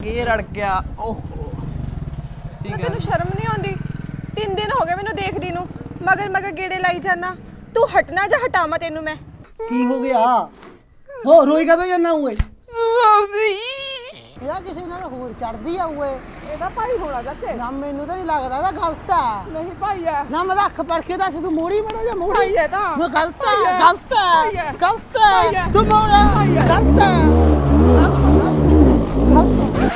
गेर अड़ गया। ओहो तेन शर्म नहीं आती? 3 दिन हो गए मैनू देखदी नू, मगर मगर गेड़े लाई जाना। तू हटना जा हटावा तेनू मैं? की हो गया? हो रोई का तो जाना हुए यार किसी ने होर चढ़दी आ हुए ਇਹਦਾ ਭਾਈ ਹੋਣਾ ਚਾਚੇ। ਨਾ ਮੈਨੂੰ ਤਾਂ ਨਹੀਂ ਲੱਗਦਾ ਇਹਦਾ ਗਲਤ ਹੈ। ਨਹੀਂ ਭਾਈ ਹੈ ਨਾ ਮੈਂ ਅੱਖ ਪੜ ਕੇ ਦੱਸ ਤੂੰ ਮੋੜੀ ਬਣਾ ਜਾਂ ਮੋੜੀ ਭਾਈ ਹੈ ਤਾਂ ਮੈਂ ਗਲਤ ਹੈ ਗਲਤ ਹੈ ਗਲਤ ਹੈ ਤੂੰ ਮੋੜਾ ਗਲਤ ਹੈ ਗਲਤ।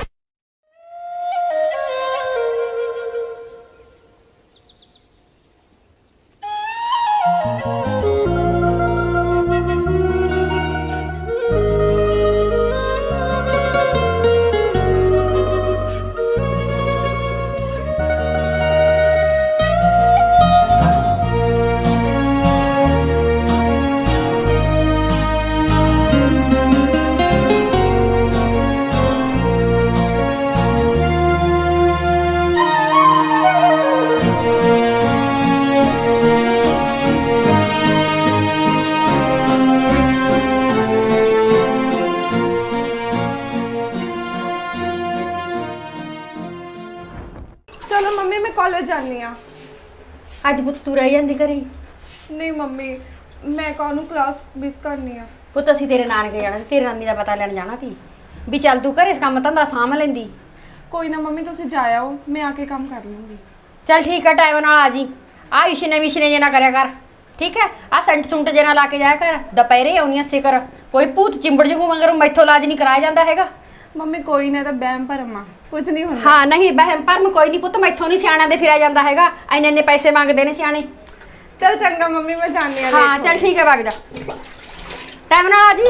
चलो मम्मी मैं कॉलेज जानी आ। ਅੱਜ ਪੁੱਤ ਤੂੰ ਰਹਿ ਜਾਂਦੀ ਘਰੇ। नहीं मम्मी मैं कानू क्लास मिस करनी आ। ਪੁੱਤ ਅਸੀਂ ਤੇਰੇ ਨਾਨਕੇ ਜਾਣਾ ਸੀ, ਤੇਰੀ ਨਾਨੀ ਦਾ ਪਤਾ ਲੈਣ ਜਾਣਾ ਸੀ ਵੀ ਚੱਲ ਤੂੰ ਘਰੇ ਕੰਮ ਧੰਦਾ ਸਾਂਭ ਲੈਂਦੀ। कोई ना मम्मी तुसी जा आओ, मैं आके काम कर लूंगी। ਚੱਲ ਠੀਕ ਹੈ ਟਾਈਮ ਨਾਲ ਆ ਜੀ। ਆ ਇਸ਼ਨੇ ਵਿਸ਼ਨੇ ਜੇ ਨਾ ਕਰਿਆ ਕਰ, ਠੀਕ ਹੈ? ਆ ਸੰਟ ਸੁੰਟ ਜੇ ਨਾ ਲਾ ਕੇ ਜਾਇਆ ਕਰ। ਦੁਪਹਿਰੇ ਆਉਣੀ ਐ ਸਿਕਰ ਕੋਈ ਭੂਤ ਚਿੰਬੜ ਜੂ ਮਗਰ ਮੈਥੋਂ ਇਲਾਜ ਨਹੀਂ ਕਰਾਇਆ ਜਾਂਦਾ ਹੈਗਾ। मम्मी कोई ना, तो बहम भरम आ, कुछ नहीं होता। ਹਾਂ ਨਹੀਂ ਬਹਿਮ ਭਰਮ ਕੋਈ ਨਹੀਂ ਪੁੱਤ, ਮੈਥੋਂ ਨਹੀਂ ਸਿਆਣਿਆਂ ਦੇ ਫਿਰਿਆ ਜਾਂਦਾ ਹੈਗਾ। ਇੰਨੇ ਇੰਨੇ ਪੈਸੇ ਮੰਗਦੇ ਨੇ ਸਿਆਣੇ। चल चंगा मम्मी मैं जानी आ। ਹਾਂ ਚੱਲ ਠੀਕ ਹੈ ਵਗ ਜਾ, ਟਾਈਮ ਨਾਲ ਆ ਜੀ।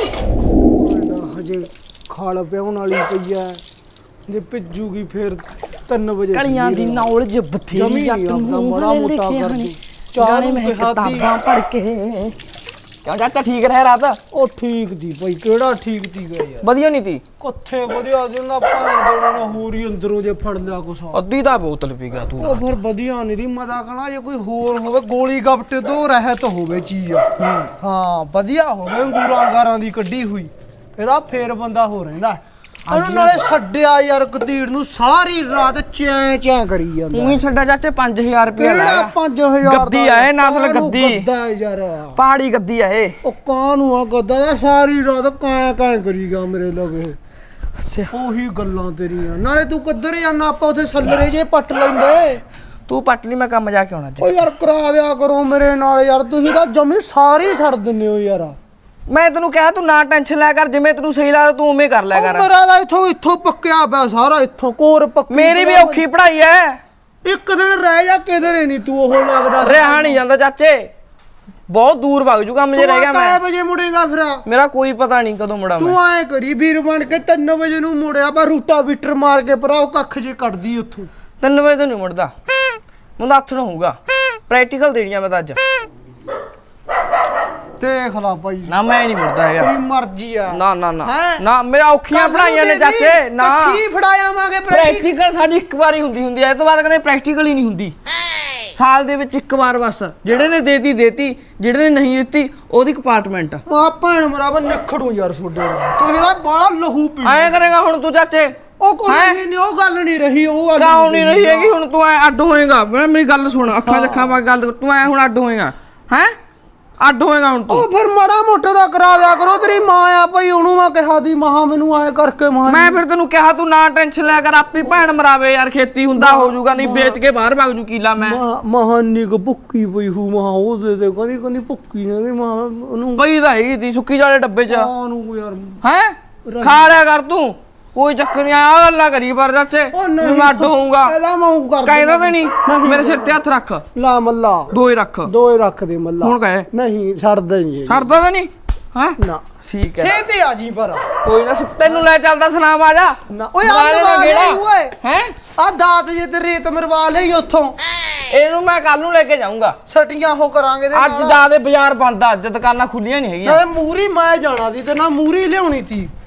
ਹਜੇ ਖਾਲ ਪਿਆਉਣ ਵਾਲੀ ਪਈ ਐ, ਜੇ ਭਿੱਜੂਗੀ ਫੇਰ 3 ਵਜੇ कलियां दी नौल ज बथेरी जमी जट नहीं आता, मूंह बड़ा ने मोटा लिखे कर हनी। दी। चार जाने में हाथी किताबां पढ़ के क्यों चाचा ठीक रह रात? ਉਹ ਠੀਕ ਦੀ ਭਾਈ, ਕਿਹੜਾ ਠੀਕ ਦੀ ਗਿਆ ਯਾਰ? ਵਧੀਆ ਨਹੀਂ ਤੀ? ਕਿੱਥੇ ਵਧੀਆ ਜਿੰਦਾ ਭਾਂ ਦੇਣਾ ਹੋਰ ਹੀ ਅੰਦਰੋਂ ਜੇ ਫੜ ਲਿਆ ਕੁਛ। ਅੱਧੀ ਤਾਂ ਬੋਤਲ ਪੀ ਗਿਆ ਤੂੰ। ਉਹ ਫਿਰ ਵਧੀਆ ਨਹੀਂ ਦੀ ਮਜ਼ਾ ਕਹਣਾ, ਜੇ ਕੋਈ ਹੋਰ ਹੋਵੇ ਗੋਲੀ ਗੱਪਟੇ ਤੋਂ ਰਹਿਤ ਹੋਵੇ ਚੀਜ਼। ਹਾਂ ਵਧੀਆ ਹੋਵੇ, ਅੰਗੂਰਾਂ ਗਾਰਾਂ ਦੀ ਕੱਢੀ ਹੋਈ, ਇਹਦਾ ਫੇਰ ਬੰਦਾ ਹੋ ਰਹਿੰਦਾ। ਉਹਨੂੰ ਨਾਲੇ ਛੱਡਿਆ ਯਾਰ ਕਤੀੜ ਨੂੰ, ਸਾਰੀ ਰਾਤ ਚੈਂ ਚੈਂ ਕਰੀ ਜਾਂਦਾ। ਤੂੰ ਹੀ ਛੱਡਾ ਚਾਚੇ 5000 ਰੁਪਏ ਲੈ। 5000 ਗੱਦੀ ਆਏ ਨਸਲ ਗੱਦੀ। ਗੱਦਾ ਯਾਰ ਪਹਾੜੀ ਗੱਦੀ ਆ ਇਹ। ਉਹ ਕਾਹਨੂੰ ਆ ਗੱਦਾ ਦਾ, ਸਾਰੀ ਰਾਤ ਕਾਂ ਕਾਂ ਕਰੀ ਗਿਆ ਮੇਰੇ ਲਵੇ। ਉਹੀ ਗੱਲਾਂ ਤੇਰੀਆਂ। ਨਾਲੇ ਤੂੰ ਕਿੱਧਰ ਜਾਣਾ? ਆਪਾਂ ਉਥੇ ਸੱਲਰੇ ਜੇ ਪੱਟ ਲੈਂਦੇ। ਤੂੰ ਪੱਟ ਲਈ, ਮੈਂ ਕੰਮ ਜਾ ਕੇ ਆਉਣਾ। ਓ ਯਾਰ ਕਰਾ ਦਿਆ ਕਰੋ ਮੇਰੇ ਨਾਲ ਯਾਰ, ਤੁਸੀਂ ਤਾਂ ਜਮੀ ਸਾਰੀ ਛੱਡ ਦਿੰਦੇ ਹੋ ਯਾਰ। ਮੈਂ ਤੈਨੂੰ ਕਿਹਾ ਤੂੰ ਨਾ ਟੈਨਸ਼ਨ ਲੈ ਕਰ, ਜਿਵੇਂ ਤੈਨੂੰ ਸਹੀ ਲੱਗਦਾ ਤੂੰ ਉਵੇਂ ਕਰ ਲਿਆ ਕਰ। ਮੇਰਾ ਤਾਂ ਇੱਥੋਂ ਪੱਕਿਆ ਪਿਆ ਸਾਰਾ, ਇੱਥੋਂ ਕੋਰ ਪੱਕੀ। ਮੇਰੀ ਵੀ ਔਖੀ ਪੜ੍ਹਾਈ ਐ। ਇੱਕ ਦਿਨ ਰਹਿ ਜਾ ਕਿਧਰੇ ਨਹੀਂ ਤੂੰ, ਉਹ ਲੱਗਦਾ ਰਿਹਾ ਨਹੀਂ ਜਾਂਦਾ ਚਾਚੇ, ਬਹੁਤ ਦੂਰ ਭੱਜ ਜੂ ਕੰਮ ਜੇ ਰਹਿ ਗਿਆ। ਮੈਂ ਵਜੇ ਮੁੜੇਗਾ ਫਿਰ? ਮੇਰਾ ਕੋਈ ਪਤਾ ਨਹੀਂ ਕਦੋਂ ਮੁੜਾਂ। ਤੂੰ ਐ ਕਰੀ ਵੀਰ ਬਣ ਕੇ 3 ਵਜੇ ਨੂੰ ਮੁੜਿਆ, ਬਾ ਰੂਟਾ ਬੀਟਰ ਮਾਰ ਕੇ ਭਰਾ ਉਹ ਕੱਖ ਜੇ ਕੱਢਦੀ ਉੱਥੋਂ। 3 ਵਜੇ ਤੋਂ ਨਹੀਂ ਮੁੜਦਾ, ਮੈਨੂੰ ਹੱਥ ਨੂੰ ਹੋਊਗਾ। ਪ੍ਰੈਕਟੀਕਲ ਦੇਣੀਆਂ ਮੈਂ ਤਾਂ ਅੱਜ। ਦੇਖ ਲਾ ਭਾਈ, ਨਾ ਮੈਂ ਨਹੀਂ ਮੁੜਦਾ ਹੈਗਾ। ਤੇਰੀ ਮਰਜ਼ੀ ਆ। ਨਾ ਨਾ ਨਾ ਨਾ, ਮੇਰਾ ਔਖੀਆਂ ਪੜਾਈਆਂ ਨੇ ਚਾਚੇ। ਨਾ ਕੀ ਫੜਾਇਆਵਾਂਗੇ? ਪ੍ਰੈਕਟੀਕਲ ਸਾਡੀ ਇੱਕ ਵਾਰੀ ਹੁੰਦੀ ਐ, ਇਹ ਤੋਂ ਬਾਅਦ ਕਦੇ ਪ੍ਰੈਕਟੀਕਲ ਹੀ ਨਹੀਂ ਹੁੰਦੀ। ਸਾਲ ਦੇ ਵਿੱਚ ਇੱਕ ਵਾਰ ਬਸ, ਜਿਹੜੇ ਨੇ ਦੇਤੀ ਜਿਹੜੇ ਨੇ ਨਹੀਂ ਦਿੱਤੀ ਉਹਦੀ ਕੰਪਾਰਟਮੈਂਟ। ਆ ਭੈਣ ਮਰਾਵਾ ਨਖੜੂ ਯਾਰ ਛੋਡੇ ਨੂੰ, ਤੂੰ ਇਹਦਾ ਬਾਲਾ ਲਹੂ ਪੀ ਐਂ ਕਰੇਗਾ ਹੁਣ ਤੂੰ ਚਾਚੇ? ਉਹ ਕੋਈ ਨਹੀਂ, ਉਹ ਗੱਲ ਨਹੀਂ ਰਹੀ। ਉਹ ਗੱਲ ਕਿਉਂ ਨਹੀਂ ਰਹੀ ਹੈਗੀ? ਹੁਣ ਤੂੰ ਐ ਅੱਡ ਹੋਏਗਾ। ਮੇਰੀ ਗੱਲ ਸੁਣ, ਅੱਖਾਂ ਚੱਖਾਂ ਪਾ ਗੱਲ। ਤੂੰ ਐ ਹੁਣ ਅੱਡ ਹੋਏਗਾ, ਹੈ ਅੱਡ ਹੋਏਗਾ ਹੁਣ ਤੂੰ। ਉਹ ਫਿਰ ਮਾੜਾ ਮੋਟਾ ਦਾ ਕਰਾ ਦਿਆ ਕਰੋ। ਤੇਰੀ ਮਾਂ ਆ ਭਾਈ, ਉਹਨੂੰ ਮੈਂ ਕਿਹਾ ਦੀ ਮਹਾ ਮੈਨੂੰ ਆਏ ਕਰਕੇ ਮਾਂ। ਮੈਂ ਫਿਰ ਤੈਨੂੰ ਕਿਹਾ ਤੂੰ ਨਾ ਟੈਨਸ਼ਨ ਲਿਆ ਕਰ, ਆਪੀ ਭੈਣ ਮਰਾਵੇ ਯਾਰ, ਖੇਤੀ ਹੁੰਦਾ ਹੋ ਜਾਊਗਾ, ਨਹੀਂ ਵੇਚ ਕੇ ਬਾਹਰ ਭੱਜ ਜੂ ਕੀਲਾ। ਮੈਂ ਮਹਾਨੀ ਕੋ ਭੁੱਕੀ ਪਈ ਹੂ ਮਹਾ, ਉਹ ਦੇ ਦੇ ਕਹਿੰਦੀ ਭੁੱਕੀ ਨੇ ਮਹਾ ਉਹਨੂੰ ਪਈ ਤਾਂ ਹੈਗੀ ਤੀ ਸੁੱਕੀ ਵਾਲੇ ਡੱਬੇ 'ਚ। ਉਹਨੂੰ ਯਾਰ ਹੈ ਖਾ ਲਿਆ ਕਰ ਤੂੰ, ਕੋਈ ਚੱਕਰ ਨਹੀਂ। ਆ ਗੱਲ ਨਾ ਕਰੀ ਪਰ ਚਾਚੇ, ਮੈਂ ਅੱਡ ਹੋਊਗਾ। ਇਹਦਾ ਮੈਂ ਕਰ ਕਹਿੰਦਾ ਤੇ ਨਹੀਂ, ਮੇਰੇ ਸਿਰ ਤੇ ਹੱਥ ਰੱਖ। ਲਾ ਮੱਲਾ, ਦੋ ਹੀ ਰੱਖ ਦੇ ਮੱਲਾ। ਹੁਣ ਕਹੇ ਨਹੀਂ ਛੱਡਦਾ ਨਹੀਂ, ਛੱਡਦਾ ਤਾਂ ਨਹੀਂ ਹੈ ਨਾ। ਠੀਕ ਹੈ ਛੇਤੀ ਆ ਜੀ ਪਰ ਕੋਈ ਨਾ, ਤੈਨੂੰ ਲੈ ਚੱਲਦਾ ਸੁਨਾਮ ਆ ਜਾ ਨਾ। ਓਏ ਆ ਓਏ ਹੈ ਆ ਦਾਤ ਜੇ ਤੇ ਰੇਤ ਮਰਵਾ ਲਈ ਉੱਥੋਂ। ਇਹਨੂੰ ਮੈਂ ਕੱਲ ਨੂੰ ਲੈ ਕੇ ਜਾਊਂਗਾ। ਛਟੀਆਂ ਹੋ ਕਰਾਂਗੇ ਅੱਜ ਜਿਆਦੇ ਬਾਜ਼ਾਰ ਬੰਦ ਆ, ਅੱਜ ਦੁਕਾਨਾਂ ਖੁੱਲੀਆਂ ਨਹੀਂ ਹੈਗੀਆਂ। ਨਾਲੇ ਮੂਰੀ ਮੈਂ ਜਾਣਾ ਦੀ ਤੇ ਨਾ ਮੂਰੀ ਲਿਆਉਣੀ ਤੀ।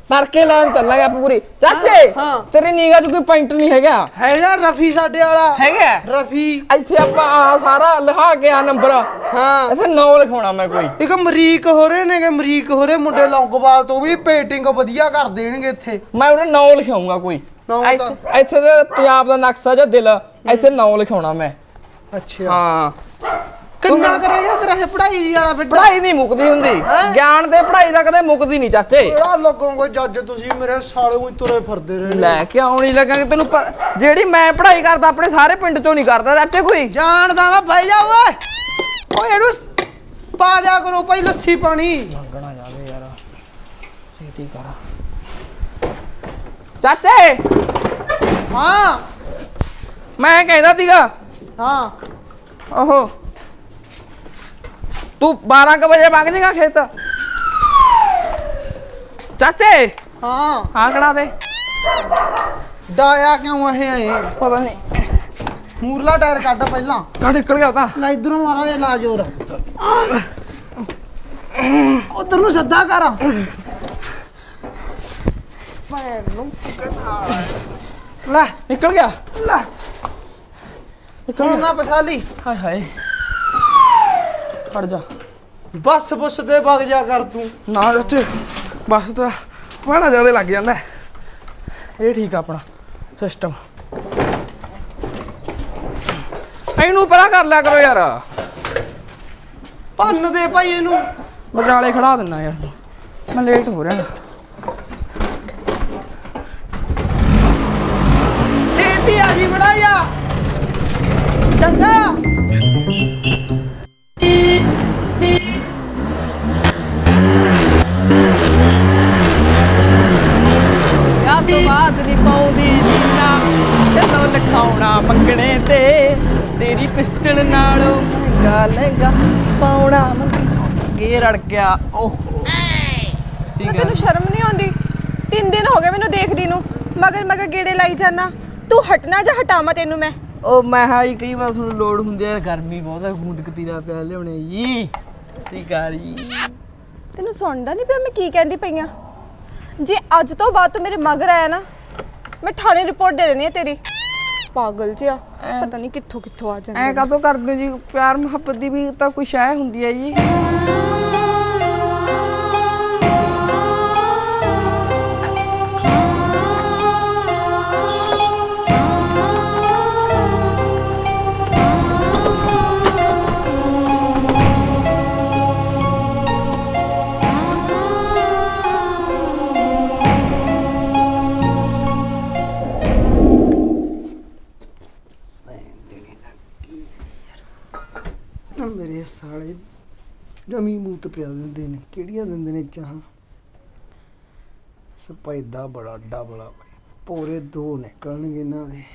ਤੜਕੇ ਲੈਣ ਚੱਲਾਂਗੇ ਆਪਾਂ ਪੂਰੀ। ਚਾਚੇ ਹਾਂ। ਤੇਰੀ ਨਿਗਾਹ 'ਚ ਕੋਈ ਪੁਆਇੰਟ ਨਹੀਂ ਹੈਗਾ? ਹੈਗਾ ਰਫੀ ਸਾਡੇ ਵਾਲਾ ਹੈਗਾ ਰਫੀ। ਇੱਥੇ ਆਪਾਂ ਆਹ ਸਾਰਾ ਲਿਖਾ ਕੇ ਆ ਨੰਬਰ ਹਾਂ ਇੱਥੇ ਨਾਂ ਲਿਖਾਉਣਾ ਮੈਂ ਕੋਈ। ਇੱਕ ਅਮਰੀਕ ਹੋ ਰਹੇ ਨੇਗੇ, ਅਮਰੀਕ ਹੋ ਰਹੇ ਮੁੰਡੇ ਲੌਂਗੋਵਾਲ ਤੋਂ ਵੀ ਪੇਂਟਿੰਗ ਵਧੀਆ ਕਰ ਦੇਣਗੇ ਇੱਥੇ। ਮੈਂ ਉਹਦਾ ਨਾਂ ਲਿਖਾਉਂਗਾ ਕੋਈ। ਨਾਂ ਤਾਂ- ਇੱਥੇ ਤੇ ਪੰਜਾਬ ਦਾ ਨਕਸ਼ਾ ਜਾਂ ਦਿਲ ਇੱਥੇ ਨਾਂ ਲਿਖਾਉਣਾ ਮੈਂ। ਅੱਛਾ ਹਾਂ ਕਿੰਨਾ ਕਰੇਗਾ ਤੇਰਾ ਇਹ ਪੜ੍ਹਾਈ ਵਾਲਾ ਫਿਰ? ਪੜ੍ਹਾਈ ਨਹੀਂ ਮੁੱਕਦੀ ਹੁੰਦੀ, ਗਿਆਨ ਤੇ ਪੜ੍ਹਾਈ ਦਾ ਕਦੇ ਮੁੱਕਦੀ ਨਹੀਂ ਚਾਚੇ। ਕਿਹੜਾ ਲੱਗੋਗੇ ਜੱਜ ਤੁਸੀਂ ਮੇਰੇ ਸਾਲੇ ਨੂੰ ਤੁਰੇ ਫਿਰਦੇ ਰਹੇ। ਲੈ ਕਿਉਂ ਨਹੀਂ ਲੱਗਾਂਗੇ ਤੈਨੂੰ ਜਿਹੜੀ ਮੈਂ ਪੜ੍ਹਾਈ ਕਰਦਾ ਆਪਣੇ ਸਾਰੇ ਪਿੰਡ ਚੋਂ ਨਹੀਂ ਕਰਦਾ ਚਾਚੇ ਕੋਈ। ਜਾਣਦਾ ਵਾ ਬਹਿ ਜਾ ਓਏ। ਓਏ ਇਹਨੂੰ ਪਾ ਦਿਆ ਕਰੋ ਭਾਈ ਲੱਸੀ ਪਾਣੀ। ਮੰਗਣਾ ਜਾਵੇ ਯਾਰ ਛੇਤੀ ਕਰ ਚਾਚੇ। ਹਾਂ ਮੈਂ ਕਹਿੰਦਾ ਸੀਗਾ ਹਾਂ ਓਹੋ ਤੂੰ 12 ਕੁ ਵਜੇ ਮੰਗ ਜੇਗਾ ਖੇਤ ਚਾਚੇ? ਹਾਂ ਆਂਕੜਾ ਦੇ ਡਾਇਆ ਕਿਉਂ ਇਹ ਆਏ? ਪਤਾ ਨਹੀਂ ਮੂਰਲਾ ਟਾਇਰ ਕੱਢ ਪਹਿਲਾਂ। ਕਾ ਨਿਕਲ ਗਿਆ ਤਾਂ। ਲੈ ਇਧਰੋਂ ਮਾਰਾ ਇਹ ਲਾ ਜੋਰ। ਉਧਰ ਨੂੰ ਸਿੱਧਾ ਕਰ। ਭੈਣ ਨੂੰ ਲੈ ਨਿਕਲ ਗਿਆ। ਲੈ ਨਾ ਪਛਾਲੀ। ਹਾਏ ਹਾਏ ਖੜ ਜਾ। ਬੱਸ ਬੁੱਸ ਤੇ ਵਗ ਜਾ ਕਰ ਤੂੰ। ਨਾ ਚਾਚੇ ਬਸ ਤਾਂ ਬੜਾ ਜ਼ਿਆਦਾ ਲੱਗ ਜਾਂਦਾ। ਇਹ ਠੀਕ ਆ ਆਪਣਾ ਸਿਸਟਮ। ਇਹਨੂੰ ਪਰਾਂ ਕਰ ਲਿਆ ਕਰੋ ਯਾਰ। ਭੰਨ ਦੇ ਭਾਈ ਇਹਨੂੰ। ਬਜਾਲੇ ਖੜਾ ਦਿੰਨਾ ਯਾਰ ਮੈਂ ਲੇਟ ਹੋ ਰਿਹਾ। ਛੇਤੀ ਆ ਜੀ ਬੜਾ ਜਾ ਚੰਗਾ। ਯਾ ਤੋਂ ਬਾਅਦ ਨਹੀਂ ਪਾਉਂਦੀ ਜੀਨਾ ਜਦੋਂ ਲਿਖਾਉਣਾ ਮੰਗਣੇ ਤੇ ਤੇਰੀ ਪਿਸਟਲ ਨਾਲੋਂ ਮਹਿੰਗਾ ਲਹਿੰਗਾ ਪਾਉਣਾ ਮੰਗੇ ਰੜ ਗਿਆ। ਓਹੋ ਮੈਂ ਤੈਨੂੰ ਸ਼ਰਮ ਨਹੀਂ ਆਉਂਦੀ? 3 ਦਿਨ ਹੋ ਗਏ ਮੈਨੂੰ ਦੇਖਦੀ ਨੂੰ, ਮਗਰ ਮਗਰ ਗੇੜੇ ਲਾਈ ਜਾਣਾ। ਤੂੰ ਹਟਣਾ ਜਾਂ ਹਟਾਵਾਂ ਤੈਨੂੰ ਮੈਂ? ਉਹ ਮੈਂ ਹਾਂ ਜੀ ਕਈ ਵਾਰ ਤੁਹਾਨੂੰ ਲੋੜ ਹੁੰਦੀ ਹੈ, ਗਰਮੀ ਬਹੁਤ ਹੈ, ਗੂੰਦ ਕਤੀਰਾ ਪਿਆ ਲਿਆਉਣੇ ਜੀ। ਸਿਕਾਰੀ ਤੈਨੂੰ ਸੁਣਦਾ ਨਹੀਂ ਪਿਆ ਮੈਂ ਕੀ ਕਹਿੰਦੀ ਪਈ ਆ? ਜੇ ਅੱਜ ਤੋਂ ਬਾਅਦ ਤੂੰ ਮੇਰੇ ਮਗਰ ਆਇਆ ਨਾ, ਮੈਂ ਥਾਣੇ ਰਿਪੋਰਟ ਦੇ ਦੇਣੀ ਹੈ ਤੇਰੀ। ਪਾਗਲ ਜਿਹਾ ਪਤਾ ਨਹੀਂ ਕਿੱਥੋਂ ਕਿੱਥੋਂ ਆ ਜਾਂਦਾ। ਐ ਕਾਤੋਂ ਕਰਦੇ ਜੀ? ਪਿਆਰ ਮੁਹੱਬਤ ਦੀ ਵੀ ਤਾਂ ਕੋਈ ਸ਼ੈ ਹੁੰਦੀ ਹੈ ਜੀ। ਮੇਰੇ ਸਾਲੇ ਜਮੀ ਮੂਤ ਪਿਆ ਦਿੰਦੇ ਨੇ। ਕਿਹੜੀਆਂ ਦਿੰਦੇ ਨੇ ਚਾਹਾਂ? ਸਪੈਦਾ ਬੜਾ ਡਬਲਾ ਪੂਰੇ 2 ਨਿਕਲਣਗੇ ਇਹਨਾਂ ਦੇ।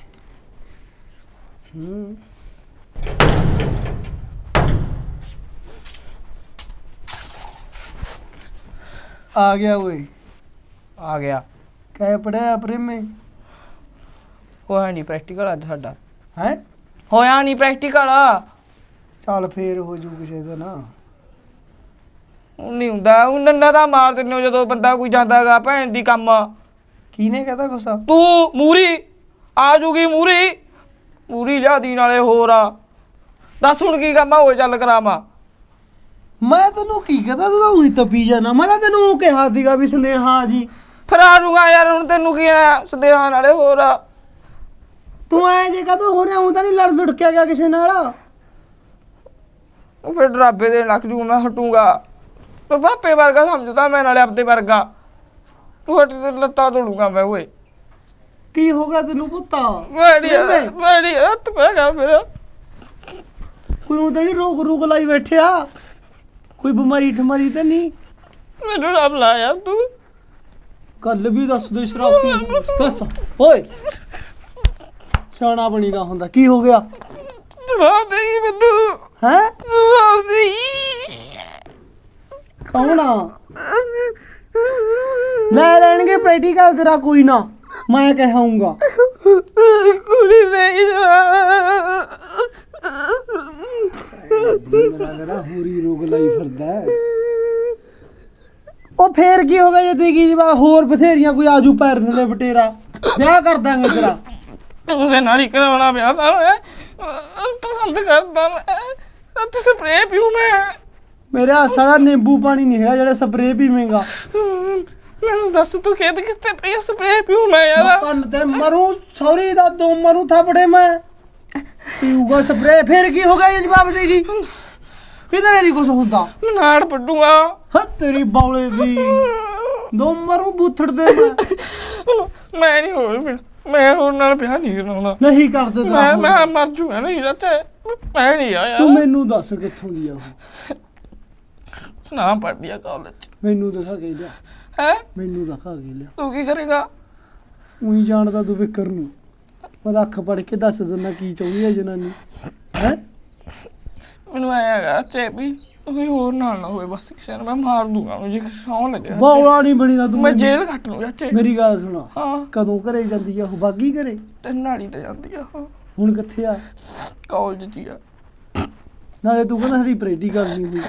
ਆ ਗਿਆ ਓਏ। ਆ ਗਿਆ। ਕਹਿ ਪੜਿਆ ਪ੍ਰੇਮੇ? ਹੋਇਆ ਨਹੀਂ ਪ੍ਰੈਕਟੀਕਲ ਅੱਜ ਸਾਡਾ। ਹੈ ਹੋਇਆ ਨਹੀਂ ਪ੍ਰੈਕਟੀਕਲ। ਚੱਲ ਫੇਰ ਹੋ ਜੂ ਕਿਸੇ ਦਾ ਨਾ। ਉਹ ਨਹੀਂ ਹੁੰਦਾ, ਉਹ ਨੰਨਾ ਦਾ ਮਾਰ ਦਿੰਦੇ ਹੋ ਜਦੋਂ ਬੰਦਾ ਕੋਈ ਜਾਂਦਾਗਾ ਭੈਣ ਦੀ ਕੰਮ। ਕਿਹਨੇ ਕਹਤਾ ਗੁੱਸਾ? ਤੂੰ ਮੂਰੀ ਆ ਜੂਗੀ। ਮੂਰੀ ਲਿਆਦੀ ਨਾਲੇ ਹੋਰ ਆ। ਦੱਸ ਹੁਣ ਕੀ ਕੰਮ ਆ? ਹੋਏ ਚੱਲ ਕਰਾਵਾਂ। ਮੈਂ ਤੈਨੂੰ ਕੀ ਕਹਤਾ? ਤੂੰ ਤਾਂ ਉਹੀ ਤੱਪੀ ਜਾਣਾ। ਮੈਂ ਤਾਂ ਤੈਨੂੰ ਉਹ ਕਿਹਾ ਸੀਗਾ ਵੀ ਸੰਦੇਹਾ ਜੀ। ਫਿਰ ਆ ਜੂਗਾ ਯਾਰ। ਹੁਣ ਤੈਨੂੰ ਕੀ ਆ ਸੰਦੇਹਾਂ ਨਾਲੇ ਹੋਰ ਆ। ਤੂੰ ਐ ਜੇ ਕਦੋਂ ਹੋ ਰਿਹਾ? ਉਹ ਤਾਂ ਨਹੀਂ ਲੜ ਲੁੜਕਿਆ ਗਿਆ ਕਿਸੇ ਨਾਲ? ਉਹ ਫਿਰ ਡਰਾਬੇ ਦੇ ਲੱਗ ਜੂ। ਮੈਂ ਹਟੂਗਾ। ਪਰ ਪਾਪੇ ਵਰਗਾ ਸਮਝਦਾ ਮੈਂ ਨਾਲੇ ਆਪਦੇ ਵਰਗਾ। ਤੂੰ ਹਟ ਤੇ ਲੱਤਾਂ ਤੋੜੂਗਾ ਮੈਂ। ਓਏ ਕੀ ਹੋ ਗਿਆ ਤੈਨੂੰ ਪੁੱਤਾ? ਬੜੀ ਹੱਥ ਪੈ ਗਿਆ ਮੇਰਾ। ਕੋਈ ਉਧਰ ਨਹੀਂ ਰੋਗ ਲਾਈ ਬੈਠਿਆ? ਕੋਈ ਬਿਮਾਰੀ ਠਮਾਰੀ ਤਾਂ ਨਹੀਂ? ਮੈਨੂੰ ਰੱਬ ਲਾਇਆ ਤੂੰ। ਕੱਲ ਵੀ ਦੱਸ ਦੇ ਸ਼ਰਾਬੀ। ਦੱਸ ਓਏ ਸਿਆਣਾ ਬਣੀ ਦਾ ਹੁੰਦਾ। ਕੀ ਹੋ ਗਿਆ? ਜਵਾਬ ਦੇ ਮੈਨੂੰ। ਹੈ ਜਵਾਬ ਦੇ। ਕੌਣ ਆ? ਲੈ ਲੈਣਗੇ ਪ੍ਰੈਕਟੀਕਲ ਤੇਰਾ। ਕੋਈ ਨਾ ਮੈਂ ਕਹਾਂਗਾ। ਕੁੜੀ ਨਹੀਂ ਮੇਰਾ ਜਿਹੜਾ ਹੋਰੀ ਰੋਗ ਲਾਈ ਫਿਰਦਾ। ਉਹ ਫੇਰ ਕੀ ਹੋ ਗਿਆ ਜੇ ਦੇਗੀ ਜਵਾਬ ਹੋਰ ਬਥੇਰੀਆਂ ਕੋਈ ਆਜੂ ਪੈਰ ਥੱਲੇ ਬਟੇਰਾ ਵਿਆਹ ਕਰ ਦਾਂਗੇ ਤੇਰਾ ਉਸੇ ਨਾਲ ਹੀ ਕਰਾਉਣਾ ਪਿਆ ਤਾਂ ਮੈਂ ਪਸੰਦ ਕਰਦਾ ਮੈਂ ਤੇ ਸਪਰੇ ਪੀਉ ਮੈਂ ਮੇਰੇ ਸਾਲਾ ਨਿੰਬੂ ਪਾਣੀ ਨਹੀਂ ਹੈਗਾ ਜਿਹੜਾ ਸਪਰੇ ਪੀਵੇਂਗਾ ਮੈਨੂੰ ਦੱਸ ਤੂੰ ਖੇਤ ਕਿੱਥੇ ਪਈ ਸਪਰੇ ਪੀਉ ਮੈਂ ਯਾਰ ਕੰਨ ਤੇ ਮਰੂ ਸੌਰੀ ਦਾ ਦੋ ਮਰੂ ਥਾਪੜੇ ਮੈਂ ਪੀਊਗਾ ਸਪਰੇ ਫੇਰ ਕੀ ਹੋ ਗਿਆ ਜੇ ਜਵਾਬ ਦੇਗੀ ਕਿਧਰੇ ਨਹੀਂ ਕੁਛ ਹੁੰਦਾ ਮੈਂ ਨਾੜ ਪੱਟੂਗਾ ਹ ਤੇਰੀ ਬੌਲੇ ਦੀ ਦੋ ਮਰੂ ਬੂਥੜ ਦੇ ਮੈਂ ਨਹੀਂ ਹੋਰ ਮੈਂ ਹੋਰ ਨਾਲ ਵਿਆਹ ਨਹੀਂ ਕਰਾਉਂਦਾ ਨਹੀਂ ਕਰਦੇ ਤੇਰਾ ਮੈਂ ਮਰ ਜੂਗਾ ਨਹੀਂ ਚਾਚੇ ਮੈਂ ਨਹੀਂ ਆਇਆ ਤੂੰ ਮੈਨੂੰ ਦੱਸ ਕਿੱਥੋਂ ਦੀ ਆ ਉਹ ਸੁਣਾ ਪੜ੍ਹਦੀ ਆ ਕਾਲਜ ਮੈਨੂੰ ਦਿਖਾ ਕੇ ਲਿਆ ਹੈ ਮੈਨੂੰ ਦਿਖਾ ਕੇ ਲਿਆ ਤੂੰ ਕੀ ਕਰੇਗਾ ਉਹੀ ਜਾਣਦਾ ਤੂੰ ਫਿਕਰ ਨੂੰ ਮੈਂ ਅੱਖ ਪੜ ਕੇ ਦੱਸ ਦਿੰਦਾ ਕੀ ਚਾਹੁੰਦੀ ਹੈ ਜਨਾਨੀ ਹੈ ਮੈਨੂੰ ਆਇਆ ਚੇਪੀ ਕੋਈ ਹੋਰ ਨਾਲ ਨਾ ਹੋਵੇ ਬਸ ਕਿਸੇ ਨੂੰ ਮੈਂ ਮਾਰ ਦੂੰਗਾ ਮੈਨੂੰ ਜੇ ਸੌਂ ਲੱਗਿਆ ਬੌਲਾ ਨਹੀਂ ਬਣੀਦਾ ਤੂੰ ਮੈਂ ਜੇਲ੍ਹ ਕੱਟ ਲੂੰ ਚਾਚੇ ਮੇਰੀ ਗੱਲ ਸੁਣਾ ਹਾਂ ਕਦੋਂ ਘਰੇ ਜਾਂਦੀ ਆ ਉਹ ਬਾਗੀ ਘਰੇ ਤੇ ਨਾਲੀ ਤੇ ਜਾਂਦੀ ਆ ਉਹ ਹੁਣ ਕਿੱਥੇ ਆ ਕਾਲਜ ਚ ਹੀ ਆ ਨਾਲੇ ਤੂੰ ਕਹਿੰਦਾ ਸਾਡੀ ਪ੍ਰੇਟੀ ਕਰਨੀ ਹੋਈ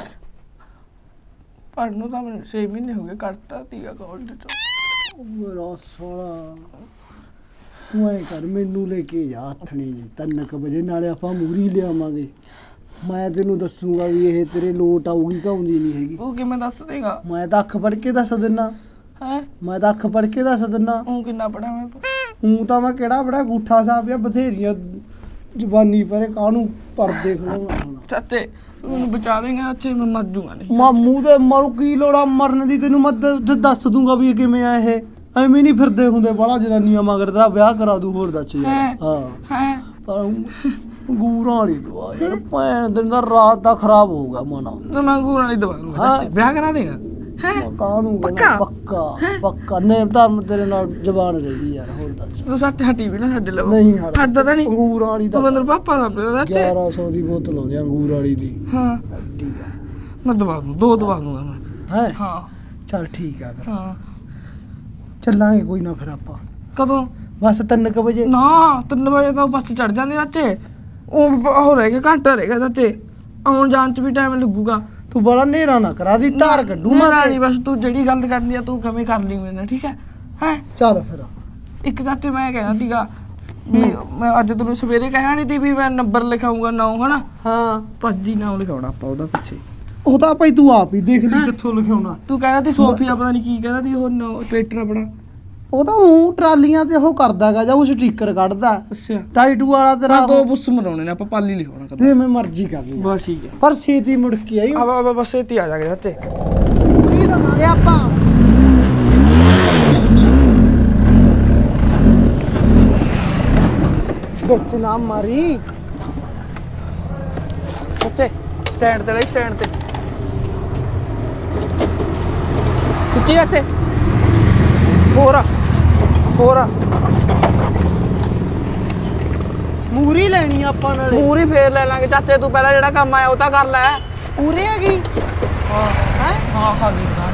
ਪੜ੍ਹਨ ਨੂੰ ਤਾਂ ਮੈਨੂੰ 6 ਮਹੀਨੇ ਹੋ ਗਏ ਕੱਟਤਾ ਤੀਆ ਕਾਲਜ ਚੋਂ ਮੇਰਾ ਸਾਲਾ ਤੂੰ ਐ ਕਰ ਮੈਨੂੰ ਲੈ ਕੇ ਜਾ ਹੱਥਣੀ ਜੀ 3 ਵਜੇ ਨਾਲੇ ਆਪਾਂ ਮੂਰੀ ਲਿਆਵਾਂਗੇ ਮੈਂ ਤੈਨੂੰ ਦੱਸੂਗਾ ਵੀ ਇਹ ਤੇਰੇ ਲੋਟ ਆਊਗੀ ਕਾਉਂਦੀ ਨਹੀਂ ਹੈਗੀ ਉਹ ਕਿਵੇਂ ਦੱਸ ਦੇਗਾ ਮੈਂ ਤਾਂ ਅੱਖ ਪੜ ਕੇ ਦੱਸ ਦਿੰਨਾ ਹੈ ਮੈਂ ਤਾਂ ਅੱਖ ਪੜ ਕੇ ਦੱਸ ਦਿੰਨਾ ਉਹ ਕਿੰਨਾ ਪੜਿਆ ਮੈਂ ਹੂੰ ਤਾਂ ਮੈਂ ਕਿਹੜਾ ਬੜਾ ਗੂਠਾ ਸਾਹਿਬ ਆ ਬਥੇਰੀਆਂ ਜ਼ਬਾਨੀ ਪਰੇ ਕਾਹਨੂੰ ਪਰਦੇ ਖਲੋਣਾ ਹੁਣ ਚਾਚੇ ਤੂੰ ਮੈਨੂੰ ਬਚਾ ਦੇਂਗਾ ਅੱਛੇ ਮੈਂ ਮਰ ਜੂਗਾ ਨਹੀਂ ਮਾਮੂ ਦੇ ਮਰੂ ਕੀ ਲੋੜਾ ਮਰਨ ਦੀ ਤੈਨੂੰ ਮੈਂ ਦੱਸ ਦੂੰਗਾ ਵੀ ਇਹ ਕਿਵੇਂ ਆ ਇਹ ਐਵੇਂ ਨਹੀਂ ਫਿਰਦੇ ਹੁੰਦੇ ਬੜਾ ਜਨਾਨੀਆਂ ਮਗਰ ਦਾ ਵਿਆਹ ਕਰਾ ਦੂ ਹੋਰ ਦੱਸ ਯਾਰ ਹਾਂ ਹੈ ਪਰ ਗੂਰਾਂ ਵਾਲੀ ਦਵਾ ਯਾਰ ਭੈਣ ਦਿਨ ਦਾ ਰਾਤ ਦਾ ਖਰਾਬ ਹੋਊਗਾ ਮਨਾ ਤੇ ਮੈਂ ਗੂਰਾਂ ਵਾਲੀ ਦਵਾ ਦੂੰਗਾ ਚਾਚੇ ਵਿਆਹ ਕਰਾ ਦੇਗਾ ਹੈ ਕਾਹਨੂੰ ਪੱਕਾ? ਪੱਕਾ ਨੇ ਧਰਮ ਤੇਰੇ ਨਾਲ ਜ਼ਬਾਨ ਰਹੀ ਯਾਰ ਹੋਰ ਦੱਸ ਤੂੰ ਸੱਤ ਹਟੀ ਵੀ ਨਾ ਸਾਡੇ ਲਵੋ ਨਹੀਂ ਹਟ ਹਟਦਾ ਤਾਂ ਨਹੀਂ ਅੰਗੂਰਾਂ ਵਾਲੀ ਤੂੰ ਮੈਨੂੰ ਪਾਪਾ ਦਾ ਪਿਆ ਚਾਚੇ 1100 ਦੀ ਬੋਤਲ ਆਉਂਦੀ ਅੰਗੂਰ ਵਾਲੀ ਦੀ ਹਾਂ ਠੀਕ ਆ ਮੈਂ ਦਵਾ ਦੂੰ 2 ਦਵਾ ਦੂੰਗਾ ਮੈਂ ਹੈ ਹਾਂ ਚੱਲ ਠੀਕ ਆ ਫਿਰ ਹਾਂ ਚੱਲਾਂਗੇ ਕੋਈ ਨਾ ਫਿਰ ਆਪਾਂ ਕਦੋਂ ਬਸ 3 ਵਜੇ ਨਾ 3 ਵਜੇ ਤਾਂ ਬੱਸ ਚੜ ਜਾਂਦੀ ਚਾਚੇ ਉਹ ਰਹਿ ਗਿਆ ਘੰਟਾ ਰਹਿ ਗਿਆ ਚਾਚੇ ਆਉਣ ਜਾਣ ਚ ਵੀ ਟਾਈਮ ਲੱਗੂਗਾ ਤੂੰ ਬੜਾ ਨੇਰਾ ਨਾ ਕਰਾ ਦੀ ਧਾਰ ਕੱਢੂ ਮੈਂ ਨਹੀਂ ਬਸ ਤੂੰ ਜਿਹੜੀ ਗੱਲ ਕਰਨੀ ਆ ਤੂੰ ਕਵੇਂ ਕਰ ਲਈ ਮੇਰੇ ਨਾਲ ਠੀਕ ਹੈ ਹੈ ਚੱਲ ਫਿਰ ਇੱਕ ਚਾਚੇ ਮੈਂ ਕਹਿੰਦਾ ਸੀਗਾ ਵੀ ਮੈਂ ਅੱਜ ਤੈਨੂੰ ਸਵੇਰੇ ਕਹਿਆ ਨਹੀਂ ਤੀ ਵੀ ਮੈਂ ਨੰਬਰ ਲਿਖਾਉਂਗਾ 9 ਹਨਾ ਹਾਂ ਭੱਜੀ ਨਾਮ ਲਿਖਾਉਣਾ ਆਪਾਂ ਉਹਦਾ ਪਿੱਛੇ ਉਹ ਤਾਂ ਭਾਈ ਤੂੰ ਆਪ ਹੀ ਦੇਖ ਲਈ ਕਿੱਥੋਂ ਲਿਖਾਉਣਾ ਤੂੰ ਕਹਿੰਦਾ ਤੀ ਸੋਫੀਆ ਪਤਾ ਨਹੀਂ ਕੀ ਕਹਿੰਦਾ ਤੀ ਉਹ ਟਵਿੱਟਰ ਆਪਣਾ ਉਹ ਤਾਂ ਉਹ ਟਰਾਲੀਆਂ ਤੇ ਉਹ ਕਰਦਾਗਾ ਜਾਂ ਉਹ ਸਟicker ਕੱਢਦਾ ਅੱਛਾ ਟਾਈਟੂ ਵਾਲਾ ਤੇਰਾ ਆ 2 ਬੁੱਸ ਮਰਾਉਣੇ ਨੇ ਆਪਾਂ ਪਾਲੀ ਲਿਖਾਉਣਾ ਕਦੇ ਜਿਵੇਂ ਮਰਜ਼ੀ ਕਰ ਲਈ ਬਸ ਠੀਕ ਹੈ ਪਰ ਛੇਤੀ ਮੁੜ ਕੇ ਆਈ ਆ ਬਸ ਇੱਥੇ ਆ ਜਾਗੇ ਚਾਚੇ ਪੂਰੀ ਰਵਾਂਗੇ ਆਪਾਂ ਵਿੱਚ ਨਾ ਮਾਰੀ ਚਾਚੇ ਸਟੈਂਡ ਤੇ ਲਈ ਸਟੈਂਡ ਤੇ ਕਿੱਥੇ ਚਾਚੇ ਹੋਰ ਮੂਰੀ ਲੈਣੀ ਆਪਾਂ ਨਾਲੇ ਪੂਰੀ ਫੇਰ ਲੈ ਲਾਂਗੇ ਚਾਚੇ ਤੂੰ ਪਹਿਲਾਂ ਜਿਹੜਾ ਕੰਮ ਆਇਆ ਉਹ ਤਾਂ ਕਰ ਲੈ ਪੂਰੇ ਹੈਗੀ ਹਾਂ ਹੈ ਹਾਂ ਖਾ ਗਈ ਦੁਕਾਨ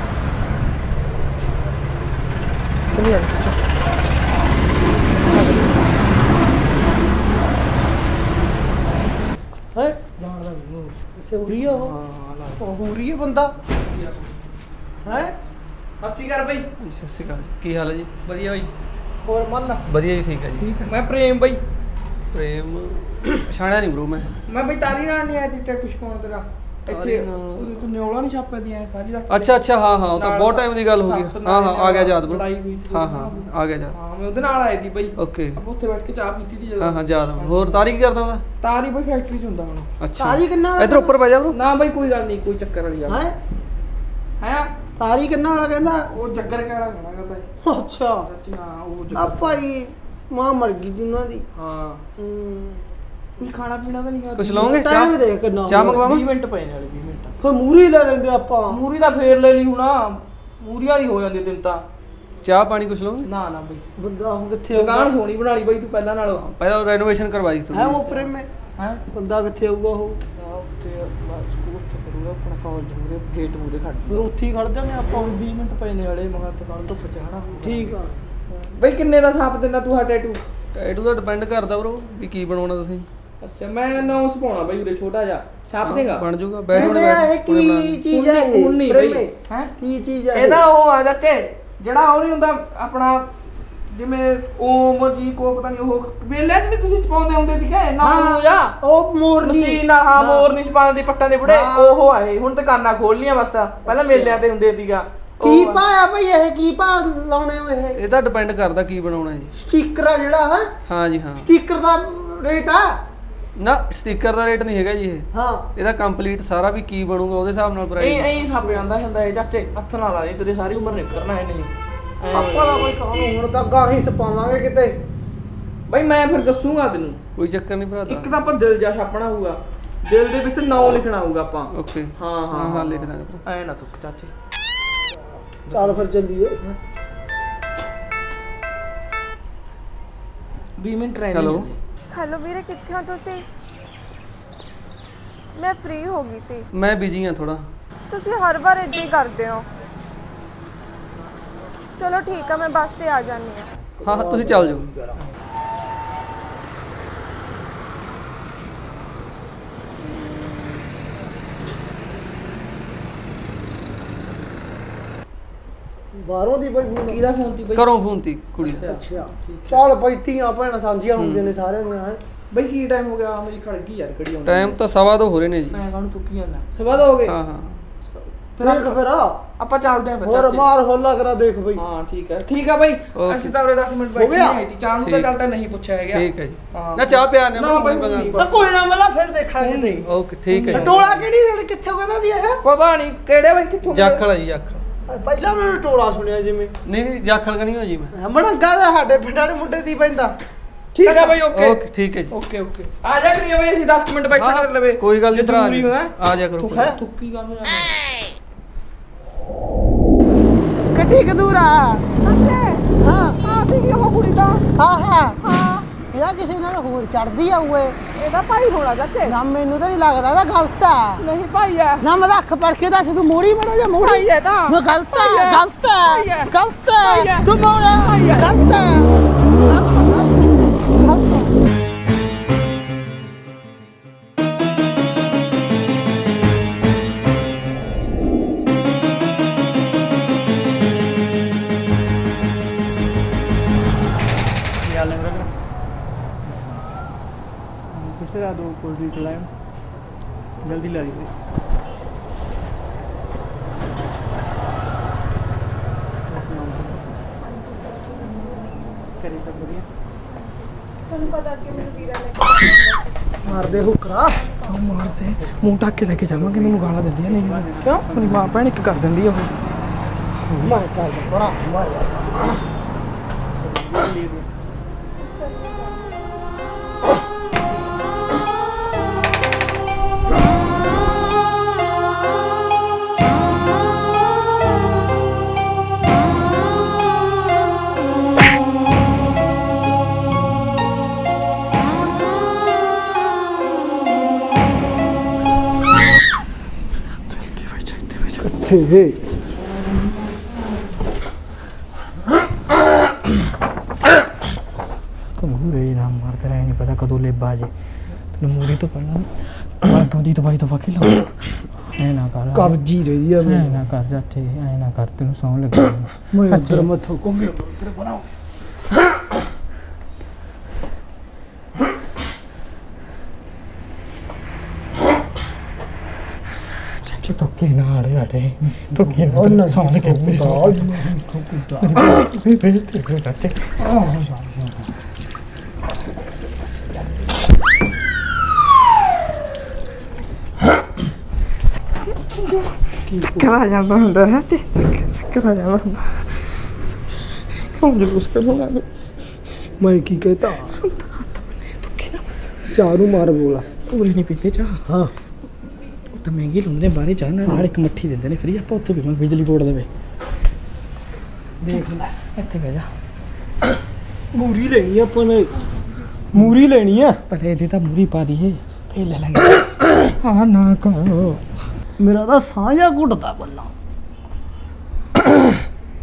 ਚਲਿਏ ਹੈ ਜਾਣਦਾ ਨਹੀਂ ਇਸੇ ਉਰੀ ਉਹ ਉਹ ਉਰੀ ਹੈ ਬੰਦਾ ਹੈ ਸਸੀ ਕਰ ਬਈ ਸਤਿ ਸ਼੍ਰੀ ਅਕਾਲ ਕੀ ਹਾਲ ਹੈ ਜੀ ਵਧੀਆ ਬਈ ਹੋਰ ਮੰਨ ਲਾ ਵਧੀਆ ਜੀ ਠੀਕ ਹੈ ਜੀ ਮੈਂ ਪ੍ਰੇਮ ਬਈ ਪ੍ਰੇਮ ਪਛਾਣਿਆ ਨਹੀਂ ਬ్రో ਮੈਂ ਬਈ ਤਾਰੀ ਨਾਲ ਨਹੀਂ ਆਇਆ ਤੇ ਟੈਟੂ ਛਪਾਉਣ ਤੇਰਾ ਇੱਥੇ ਤਾਰੀ ਨਾਲ। ਤੂੰ ਨਿਓਲਾ ਨਹੀਂ ਛਾਪਿਆ ਦੀ ਐ ਸਾਰੀ ਦੱਸ ਅੱਛਾ ਹਾਂ ਉਹ ਤਾਂ ਬਹੁਤ ਟਾਈਮ ਦੀ ਗੱਲ ਹੋ ਗਈ ਹਾਂ ਆ ਗਿਆ ਯਾਦ ਬ్రో ਲੜਾਈ ਹੋਈ ਸੀ ਹਾਂ ਆ ਗਿਆ ਯਾਦ ਹਾਂ ਮੈਂ ਉਹਦੇ ਨਾਲ ਆਈ ਦੀ ਬਈ ਓਕੇ ਆਪਾਂ ਉੱਥੇ ਬੈਠ ਕੇ ਚਾਹ ਪੀਤੀ ਦੀ ਜਦੋਂ ਹਾਂ ਯਾਦ ਹੋਰ ਤਾਰੀ ਕੀ ਕਰਦਾ ਉਹਦਾ ਤਾਰੀ ਬਈ ਫੈਕਟਰੀ ਚ ਹੁੰਦਾ ਹੁਣ ਅੱਛਾ ਤਾਰੀ ਕਿੰਨਾ ਇੱਧਰ ਉੱਪਰ ਬਹਿ ਜਾ ਬ్రో ਨਾ ਬਈ ਕੋਈ ਗੱਲ ਨਹੀਂ ਕੋਈ ਚੱਕਰ ਵਾਲੀ ਗੱਲ ਹੈ ਹੈ ਤਾਰੀ ਕਿੰਨਾ ਵਾਲਾ ਕਹਿੰਦਾ ਉਹ ਜੱਗਰ ਕਾਲਾ ਖਾਣਾ ਕਰਦਾ ਅੱਛਾ ਸੱਚ ਨਾ ਉਹ ਆ ਜੱਗਰ ਭਾਈ ਮਾਂ ਮਰ ਗਈ ਦੀ ਉਹਨਾਂ ਦੀ ਹਾਂ ਕੁਝ ਖਾਣਾ ਪੀਣਾ ਤਾਂ ਨਹੀਂ ਕਰਦਾ ਕੁਛ ਲਾਉਂਗੇ ਟਾਈਮ ਚਾਹ ਦੇਖ ਕਿੰਨਾ ਚਾਹ ਮੰਗਵਾਵਾਂ 20 ਮਿੰਟ ਪਏ ਨੇ ਵਾਲੇ 20 ਮਿੰਟ ਫਿਰ ਮੂਰੀ ਲੈ ਲੈਂਦੇ ਆਪਾਂ ਮੂਰੀ ਦਾ ਫੇਰ ਲੈ ਲਈ ਹੁਣਾ ਮੂਰੀਆਂ ਦੀ ਹੋ ਜਾਂਦੀ ਤਿੰਨ ਤਾਂ ਚਾਹ ਪਾਣੀ ਕੁਛ ਲਾਉਂਗੇ ਨਾ ਨਾ ਬਈ ਬੰਦਾ ਉਹ ਕਿੱਥੇ ਦੁਕਾਨ ਸੋਹਣੀ ਬਣਾ ਲਈ ਬਈ ਤੂੰ ਪਹਿਲਾਂ ਨਾਲ ਪਹਿਲਾਂ ਰੈਨੋਵੇਸ਼ਨ ਕਰਵਾਈ ਸੀ ਹੈ ਤੂੰ ਉਹ ਪ੍ਰੇਮੇ ਹੈ ਬੰਦਾ ਕਿੱਥੇ ਆਊਗਾ ਉਹ ਉੱਥੇ ਬਸ ਸਕੂਲ ਚ ਕਰੂਗਾ ਆਪਣਾ ਕਾਲਜ ਮੂਰੇ ਗੇਟ ਮੂਰੇ ਖੜ ਫਿਰ ਉੱਥੇ ਹੀ ਖੜ ਜਾਂਦੇ ਆਪਾਂ 20 ਮਿੰਟ ਪਏ ਨੇ ਵਾਲੇ ਮਗਾ ਦੁਕਾਨ ਤੋਂ ਪਹੁੰਚਾਣਾ ਠੀਕ ਆ ਬਈ ਕਿੰਨੇ ਦਾ ਛਾਪ ਦਿੰਦਾ ਤੂੰ ਆ ਟੈਟੂ ਟੈਟੂ ਦਾ ਡਿਪੈਂਡ ਕਰਦਾ ਬ్రో ਵੀ ਕੀ ਬਣਾਉਣਾ ਤੁਸੀਂ ਅੱਛਾ ਮੈਂ ਨਾਮ ਪਾਉਣਾ ਬਈ ਉਰੇ ਛੋਟਾ ਜਿਹਾ ਛਾਪ ਦੇਗਾ ਬਣ ਜਾਊਗਾ ਬੈਠ ਹੁਣ ਇਹ ਕੀ ਚੀਜ਼ ਹੈ ਇਹ ਹੁਣ ਨਹੀਂ ਪ੍ਰੇਮੇ? ਬਈ ਹੈ ਕੀ ਚੀਜ਼ ਹੈ ਇਹਦਾ ਉਹ ਆ ਚਾਚੇ ਜਿਹੜਾ ਉਹ ਨਹੀਂ ਹੁੰਦਾ ਆਪਣਾ ਜਿਵੇਂ ਓਮ ਜੀ ਕੋ ਪਤਾ ਨਹੀਂ ਉਹ ਵੇਲੇ ਚ ਵੀ ਤੁਸੀਂ ਸਪਾਉਂਦੇ ਹੁੰਦੇ ਸੀ ਕਿ ਨਾ ਨੂੰ ਜਾ ਉਹ ਮੋਰਨੀ ਮਸ਼ੀਨ ਨਾਲ ਹਾਂ ਮੋਰ ਨਹੀਂ ਸਪਾਉਣ ਦੀ ਪੱਟਾਂ ਦੇ ਬੁੜੇ ਉਹ ਆਏ ਹੁਣ ਦੁਕਾਨਾਂ ਖੋਲ ਲੀਆਂ ਬਸ ਪਹਿਲਾਂ ਮੇਲਿਆਂ ਤੇ ਹੁੰਦੇ ਸੀਗਾ ਕੀ ਪਾਇਆ ਭਈ ਇਹ ਕੀ ਪਾ ਲਾਉਣੇ ਹੋ ਇਹ ਇਹ ਤਾਂ ਡਿਪੈਂਡ ਕਰਦਾ ਕੀ ਬਣਾਉਣਾ ਜੀ ਸਟicker ਆ ਜਿਹੜਾ ਹੈ ਹਾਂ ਜੀ ਹਾਂ ਸਟicker ਦਾ ਰੇਟ ਆ ਨਾ ਸਟicker ਦਾ ਰੇਟ ਨਹੀਂ ਹੈਗਾ ਜੀ ਇਹ ਹਾਂ ਇਹਦਾ ਕੰਪਲੀਟ ਸਾਰਾ ਵੀ ਕੀ ਬਣੂਗਾ ਉਹਦੇ ਹਿਸਾਬ ਨਾਲ ਪ੍ਰਾਈਸ ਐਂ ਛਾਪ ਜਾਂਦਾ ਹੁੰਦਾ ਇਹ ਚਾਚੇ ਹੱਥ ਨਾਲ ਆ ਜੀ ਤੇਰੀ ਸਾਰੀ ਉਮਰ ਨਹੀਂ ਉਤਰਨਾ ਇਹ ਨਹੀਂ ਆਪਾਂ ਦਾ ਕੋਈ ਕੰਮ ਹੁਣ ਤਾਂ ਗਾਹੀ ਸਪਾਵਾਂਗੇ ਕਿਤੇ ਬਈ ਮੈਂ ਫਿਰ ਦੱਸੂਗਾ ਤੈਨੂੰ ਕੋਈ ਚੱਕਰ ਨਹੀਂ ਭਰਾ ਇੱਕ ਤਾਂ ਆਪਾਂ ਦਿਲ ਜਾ ਛਾਪਣਾ ਹੋਊਗਾ ਦਿਲ ਦੇ ਵਿੱਚ ਨਾਮ ਲਿਖਣਾ ਹੋਊਗਾ ਆਪਾਂ ਓਕੇ ਹਾਂ ਹਾਂ ਹਾਂ ਲਿਖ ਦਾਂਗੇ ਐ ਨਾ ਥੁੱਕ ਚਾਚੇ ਚੱਲ ਫਿਰ ਚੱਲੀਏ 20 ਮਿੰਟ ਰਹਿ ਹੈਲੋ ਹੈਲੋ ਵੀਰੇ ਕਿੱਥੇ ਹੋ ਤੁਸੀਂ ਮੈਂ ਫ੍ਰੀ ਹੋ ਗਈ ਸੀ ਮੈਂ ਬਿਜੀ ਹਾਂ ਥੋੜਾ ਤੁਸੀਂ ਹਰ ਵਾਰ ਇੱਦਾਂ ਹੀ ਕਰਦੇ ਹੋ ਚਲੋ ਠੀਕ ਆ ਮੈਂ ਬੱਸ ਤੇ ਆ ਜਾਂਦੀ ਹਾਂ ਹਾਂ ਤੁਸੀਂ ਚੱਲ ਜਾਓ ਬਾਹਰੋਂ ਦੀ ਬਈ ਫੋਨ ਕਿਹਦਾ ਫੋਨ ਤੀ ਬਈ ਕਰੋ ਫੋਨ ਤੀ ਕੁੜੀ ਦਾ ਅੱਛਾ ਚੱਲ ਬਈ ਧੀਆਂ ਭੈਣਾਂ ਸਮਝੀਆਂ ਹੁੰਦੀਆਂ ਨੇ ਸਾਰਿਆਂ ਦੀਆਂ ਹੈਂ। ਬਈ ਕੀ ਟਾਈਮ ਹੋ ਗਿਆ ਮੇਰੀ ਖੜ ਗਈ ਯਾਰ ਕੜੀ ਆਉਂਦੀ ਟਾਈਮ ਤਾਂ 2:15 ਹੋ ਰਹੇ ਨੇ ਜੀ ਮੈਂ ਕਾਹਨੂੰ ਤੁੱਕੀ ਜਾਂਦਾ ਸਵਾ ਦੋ ਹੋ ਗਏ ਹਾਂ ਹਾਂ ਦੇਖ ਫਿਰ ਆਪਾਂ ਚੱਲਦੇ ਆਂ ਫਿਰ ਹੋਰ ਚਾਚੇ ਮਾਰ ਹੋਲਾ ਕਰਾ ਦੇਖ ਬਈ ਹਾਂ ਠੀਕ ਆ ਬਈ Okay. ਅਸੀਂ ਤਾਂ ਉਰੇ 10 ਮਿੰਟ ਬੈਠੇ ਗਿਆ? ਨਹੀਂ ਚਾਹ ਨੂੰ ਤਾਂ ਠੀਕ। ਚੱਲਦਾ ਨਹੀਂ ਪੁੱਛਿਆ ਹੈਗਾ ਠੀਕ ਹੈ ਜੀ ਹਾਂ। ਨਾ ਚਾਹ ਪਿਆ ਨੇ ਨਾ ਬਈ ਨਹੀਂ। ਤਾਂ ਕੋਈ ਨਾ ਮਲਾ ਫਿਰ ਦੇਖਾਂਗੇ ਨਹੀਂ ਓਕੇ ਠੀਕ ਹੈ ਜੀ ਟੋਲਾ ਕਿਹੜੀ ਸਾਡੇ ਕਿੱਥੇ ਕਹਿੰਦਾ ਦੀ ਇਹ ਪਤਾ ਨਹੀਂ ਕਿਹੜੇ ਬਈ ਕਿੱਥੋਂ ਜਾਖਲ ਹੈ ਜੀ ਜਾਖਲ ਪਹਿਲਾਂ ਮੈਨੂੰ ਟੋਲਾ ਸੁਣਿਆ ਜਿਵੇਂ ਨਹੀਂ ਨਹੀਂ ਜਾਖਲ ਕਨੀ ਹੋ ਜੀ ਮੈਂ ਮੜੰਗਾ ਦਾ ਸਾਡੇ ਪਿੰਡਾਂ ਦੇ ਮੁੰਡੇ ਦੀ ਪੈਂਦਾ ਠੀਕ ਆ ਬਈ ਓਕੇ ਓਕੇ ਠੀਕ ਹੈ ਜੀ ਓਕੇ ਆ ਜਾ ਕਰੀਏ ਬਈ ਅਸੀਂ 10 ਮਿੰਟ ਬੈਠਾ ਕਰ ਲਵੇ ਕੋਈ ਗੱਲ ਨਹੀਂ ਭਰਾ ਜੀ ਹੈ ਆ ਜਾ ਕਰੋ ਹੈ ਤੁੱਕੀ ਗੱਲ ਹੋ ਜਾਂਦੀ ਕਿੱਡੀ ਕਦੂਰਾ ਅੱਛਾ ਹਾਂ ਆ ਵੀ ਉਹ ਕੁੜੀ ਦਾ ਹਾਂ ਹਾਂ ਹਾਂ ਇਹਦਾ ਕਿਸੇ ਨਾਲ ਹੋਰ ਚੜਦੀ ਆ ਓਏ ਇਹਦਾ ਭਾਈ ਹੋਣਾ ਚਾਚੇ ਨਾ ਮੈਨੂੰ ਤਾਂ ਨਹੀਂ ਲੱਗਦਾ ਇਹਦਾ ਗਲਤ ਆ ਨਹੀਂ ਭਾਈ ਹੈ ਨਾ ਮੈਂ ਅੱਖ ਪੜ ਕੇ ਦੱਸ ਤੂੰ ਮੋੜੀ ਮੜੋ ਜਾਂ ਮੋੜੀ ਭਾਈ ਹੈ ਤਾਂ ਮੈਂ ਗਲਤ ਭਾਈ ਹੈ ਹੈ। ਗਲਤ ਭਾਈ ਹੈ ਹੈ। ਗਲਤ ਭਾਈ ਹੈ ਹੈ। ਤੂੰ ਮੋੜਾ ਭਾਈ ਹੈ। ਗਲਤ ਹੈ ਗਲਤ ਹੈ सिस्टर आ दो कोल्ड ड्रिंक लाए जल्दी ला दीजिए करिए सब बढ़िया ਤੁਹਾਨੂੰ ਪਤਾ ਕਿ ਮੈਨੂੰ ਵੀਰਾ ਲੈ ਮਾਰਦੇ ਹੁਕਰਾ ਮਾਰਦੇ ਮੂੰਹ ਢੱਕ ਕੇ ਲੈ ਕੇ ਜਾਵਾਂਗੇ ਮੈਨੂੰ ਗਾਲਾਂ ਦਿੰਦੀਆਂ ਨਹੀਂ ਕਿਉਂ ਆਪਣੀ ਮਾਂ ਭੈਣ ਇੱਕ ਕਰ ਦਿੰਦੀ ਉਹ ਮਾਰ ਕਰ ਬੜਾ ਮਾਰ ਕਿੱਥੇ ਮੂਰੇ ਨਾ ਮਾਰਦੇ ਰਹੇ ਨਹੀਂ ਪਤਾ ਕਦੋਂ ਲੇਬਾ ਜੇ ਤੈਨੂੰ ਮੂਰੇ ਤੋਂ ਪਹਿਲਾਂ ਬਾਤੋਂ ਦੀ ਦਵਾਈ ਦਵਾ ਕੇ ਲਾ ਐ ਨਾ ਕਰ ਕਬਜੀ ਰਹੀ ਆ ਐ ਨਾ ਕਰ ਜਾਤੇ ਐ ਨਾ ਕਰ ਤੈਨੂੰ ਸੌਂ ਲੱਗੀ ਮੈਂ ਉੱਧਰ ਮੱਥਾ ਕੋਂਗੇ ਉੱਧਰ ਬਣਾਓ ਚਾਚੇ ਤੋਕੇ ਨਾ ਅੜੇ ਅੜੇ ਤੋਕੇ ਨਾ ਸੌਂ ਲੱਗੇ ਮੇਰੀ ਸੌਂ ਵੀ ਭੇਜ ਤੇ ਚਾਚੇ ਕਰਾ ਜਾਂਦਾ ਹੁੰਦਾ ਹੈ ਤੇ ਕਰਾ ਜਾਂਦਾ ਹੁੰਦਾ ਕੌਣ ਜਲੂਸ ਕਰੂੰਗਾ ਮੈਂ ਕੀ ਕਹਤਾ ਚਾਰੂ ਮਾਰ ਬੋਲਾ ਪੂਰੇ ਨਹੀਂ ਪੀਤੇ ਚਾਹ ਹਾਂ ਉਹ ਤਾਂ ਮਹਿੰਗੀ ਲਾਉਂਦੇ ਨੇ ਬਾਹਰੇ ਚਾਹ ਨਾਲ ਇੱਕ ਮੱਠੀ ਦਿੰਦੇ ਨੇ ਫਰੀ ਆਪਾਂ ਉੱਥੇ ਵੀ ਮੈਂ ਬਿਜਲੀ ਬੋਰਡ ਦੇਵੇ ਦੇਖ ਲੈ ਇੱਥੇ ਬਹਿ ਜਾ ਮੂਰੀ ਲੈਣੀ ਆ ਆਪਾਂ ਨੇ ਮੂਰੀ ਲੈਣੀ ਆ ਪਰ ਇਹਦੀ ਤਾਂ ਮੂਰੀ ਪਾ ਦਈਏ ਇਹ ਲੈ ਲਾਂਗੇ ਹਾਂ ਨਾ ਕਰੋ ਮੇਰਾ ਤਾਂ ਸਾਹ ਜਿਹਾ ਘੁੱਟਦਾ ਬੱਲਾ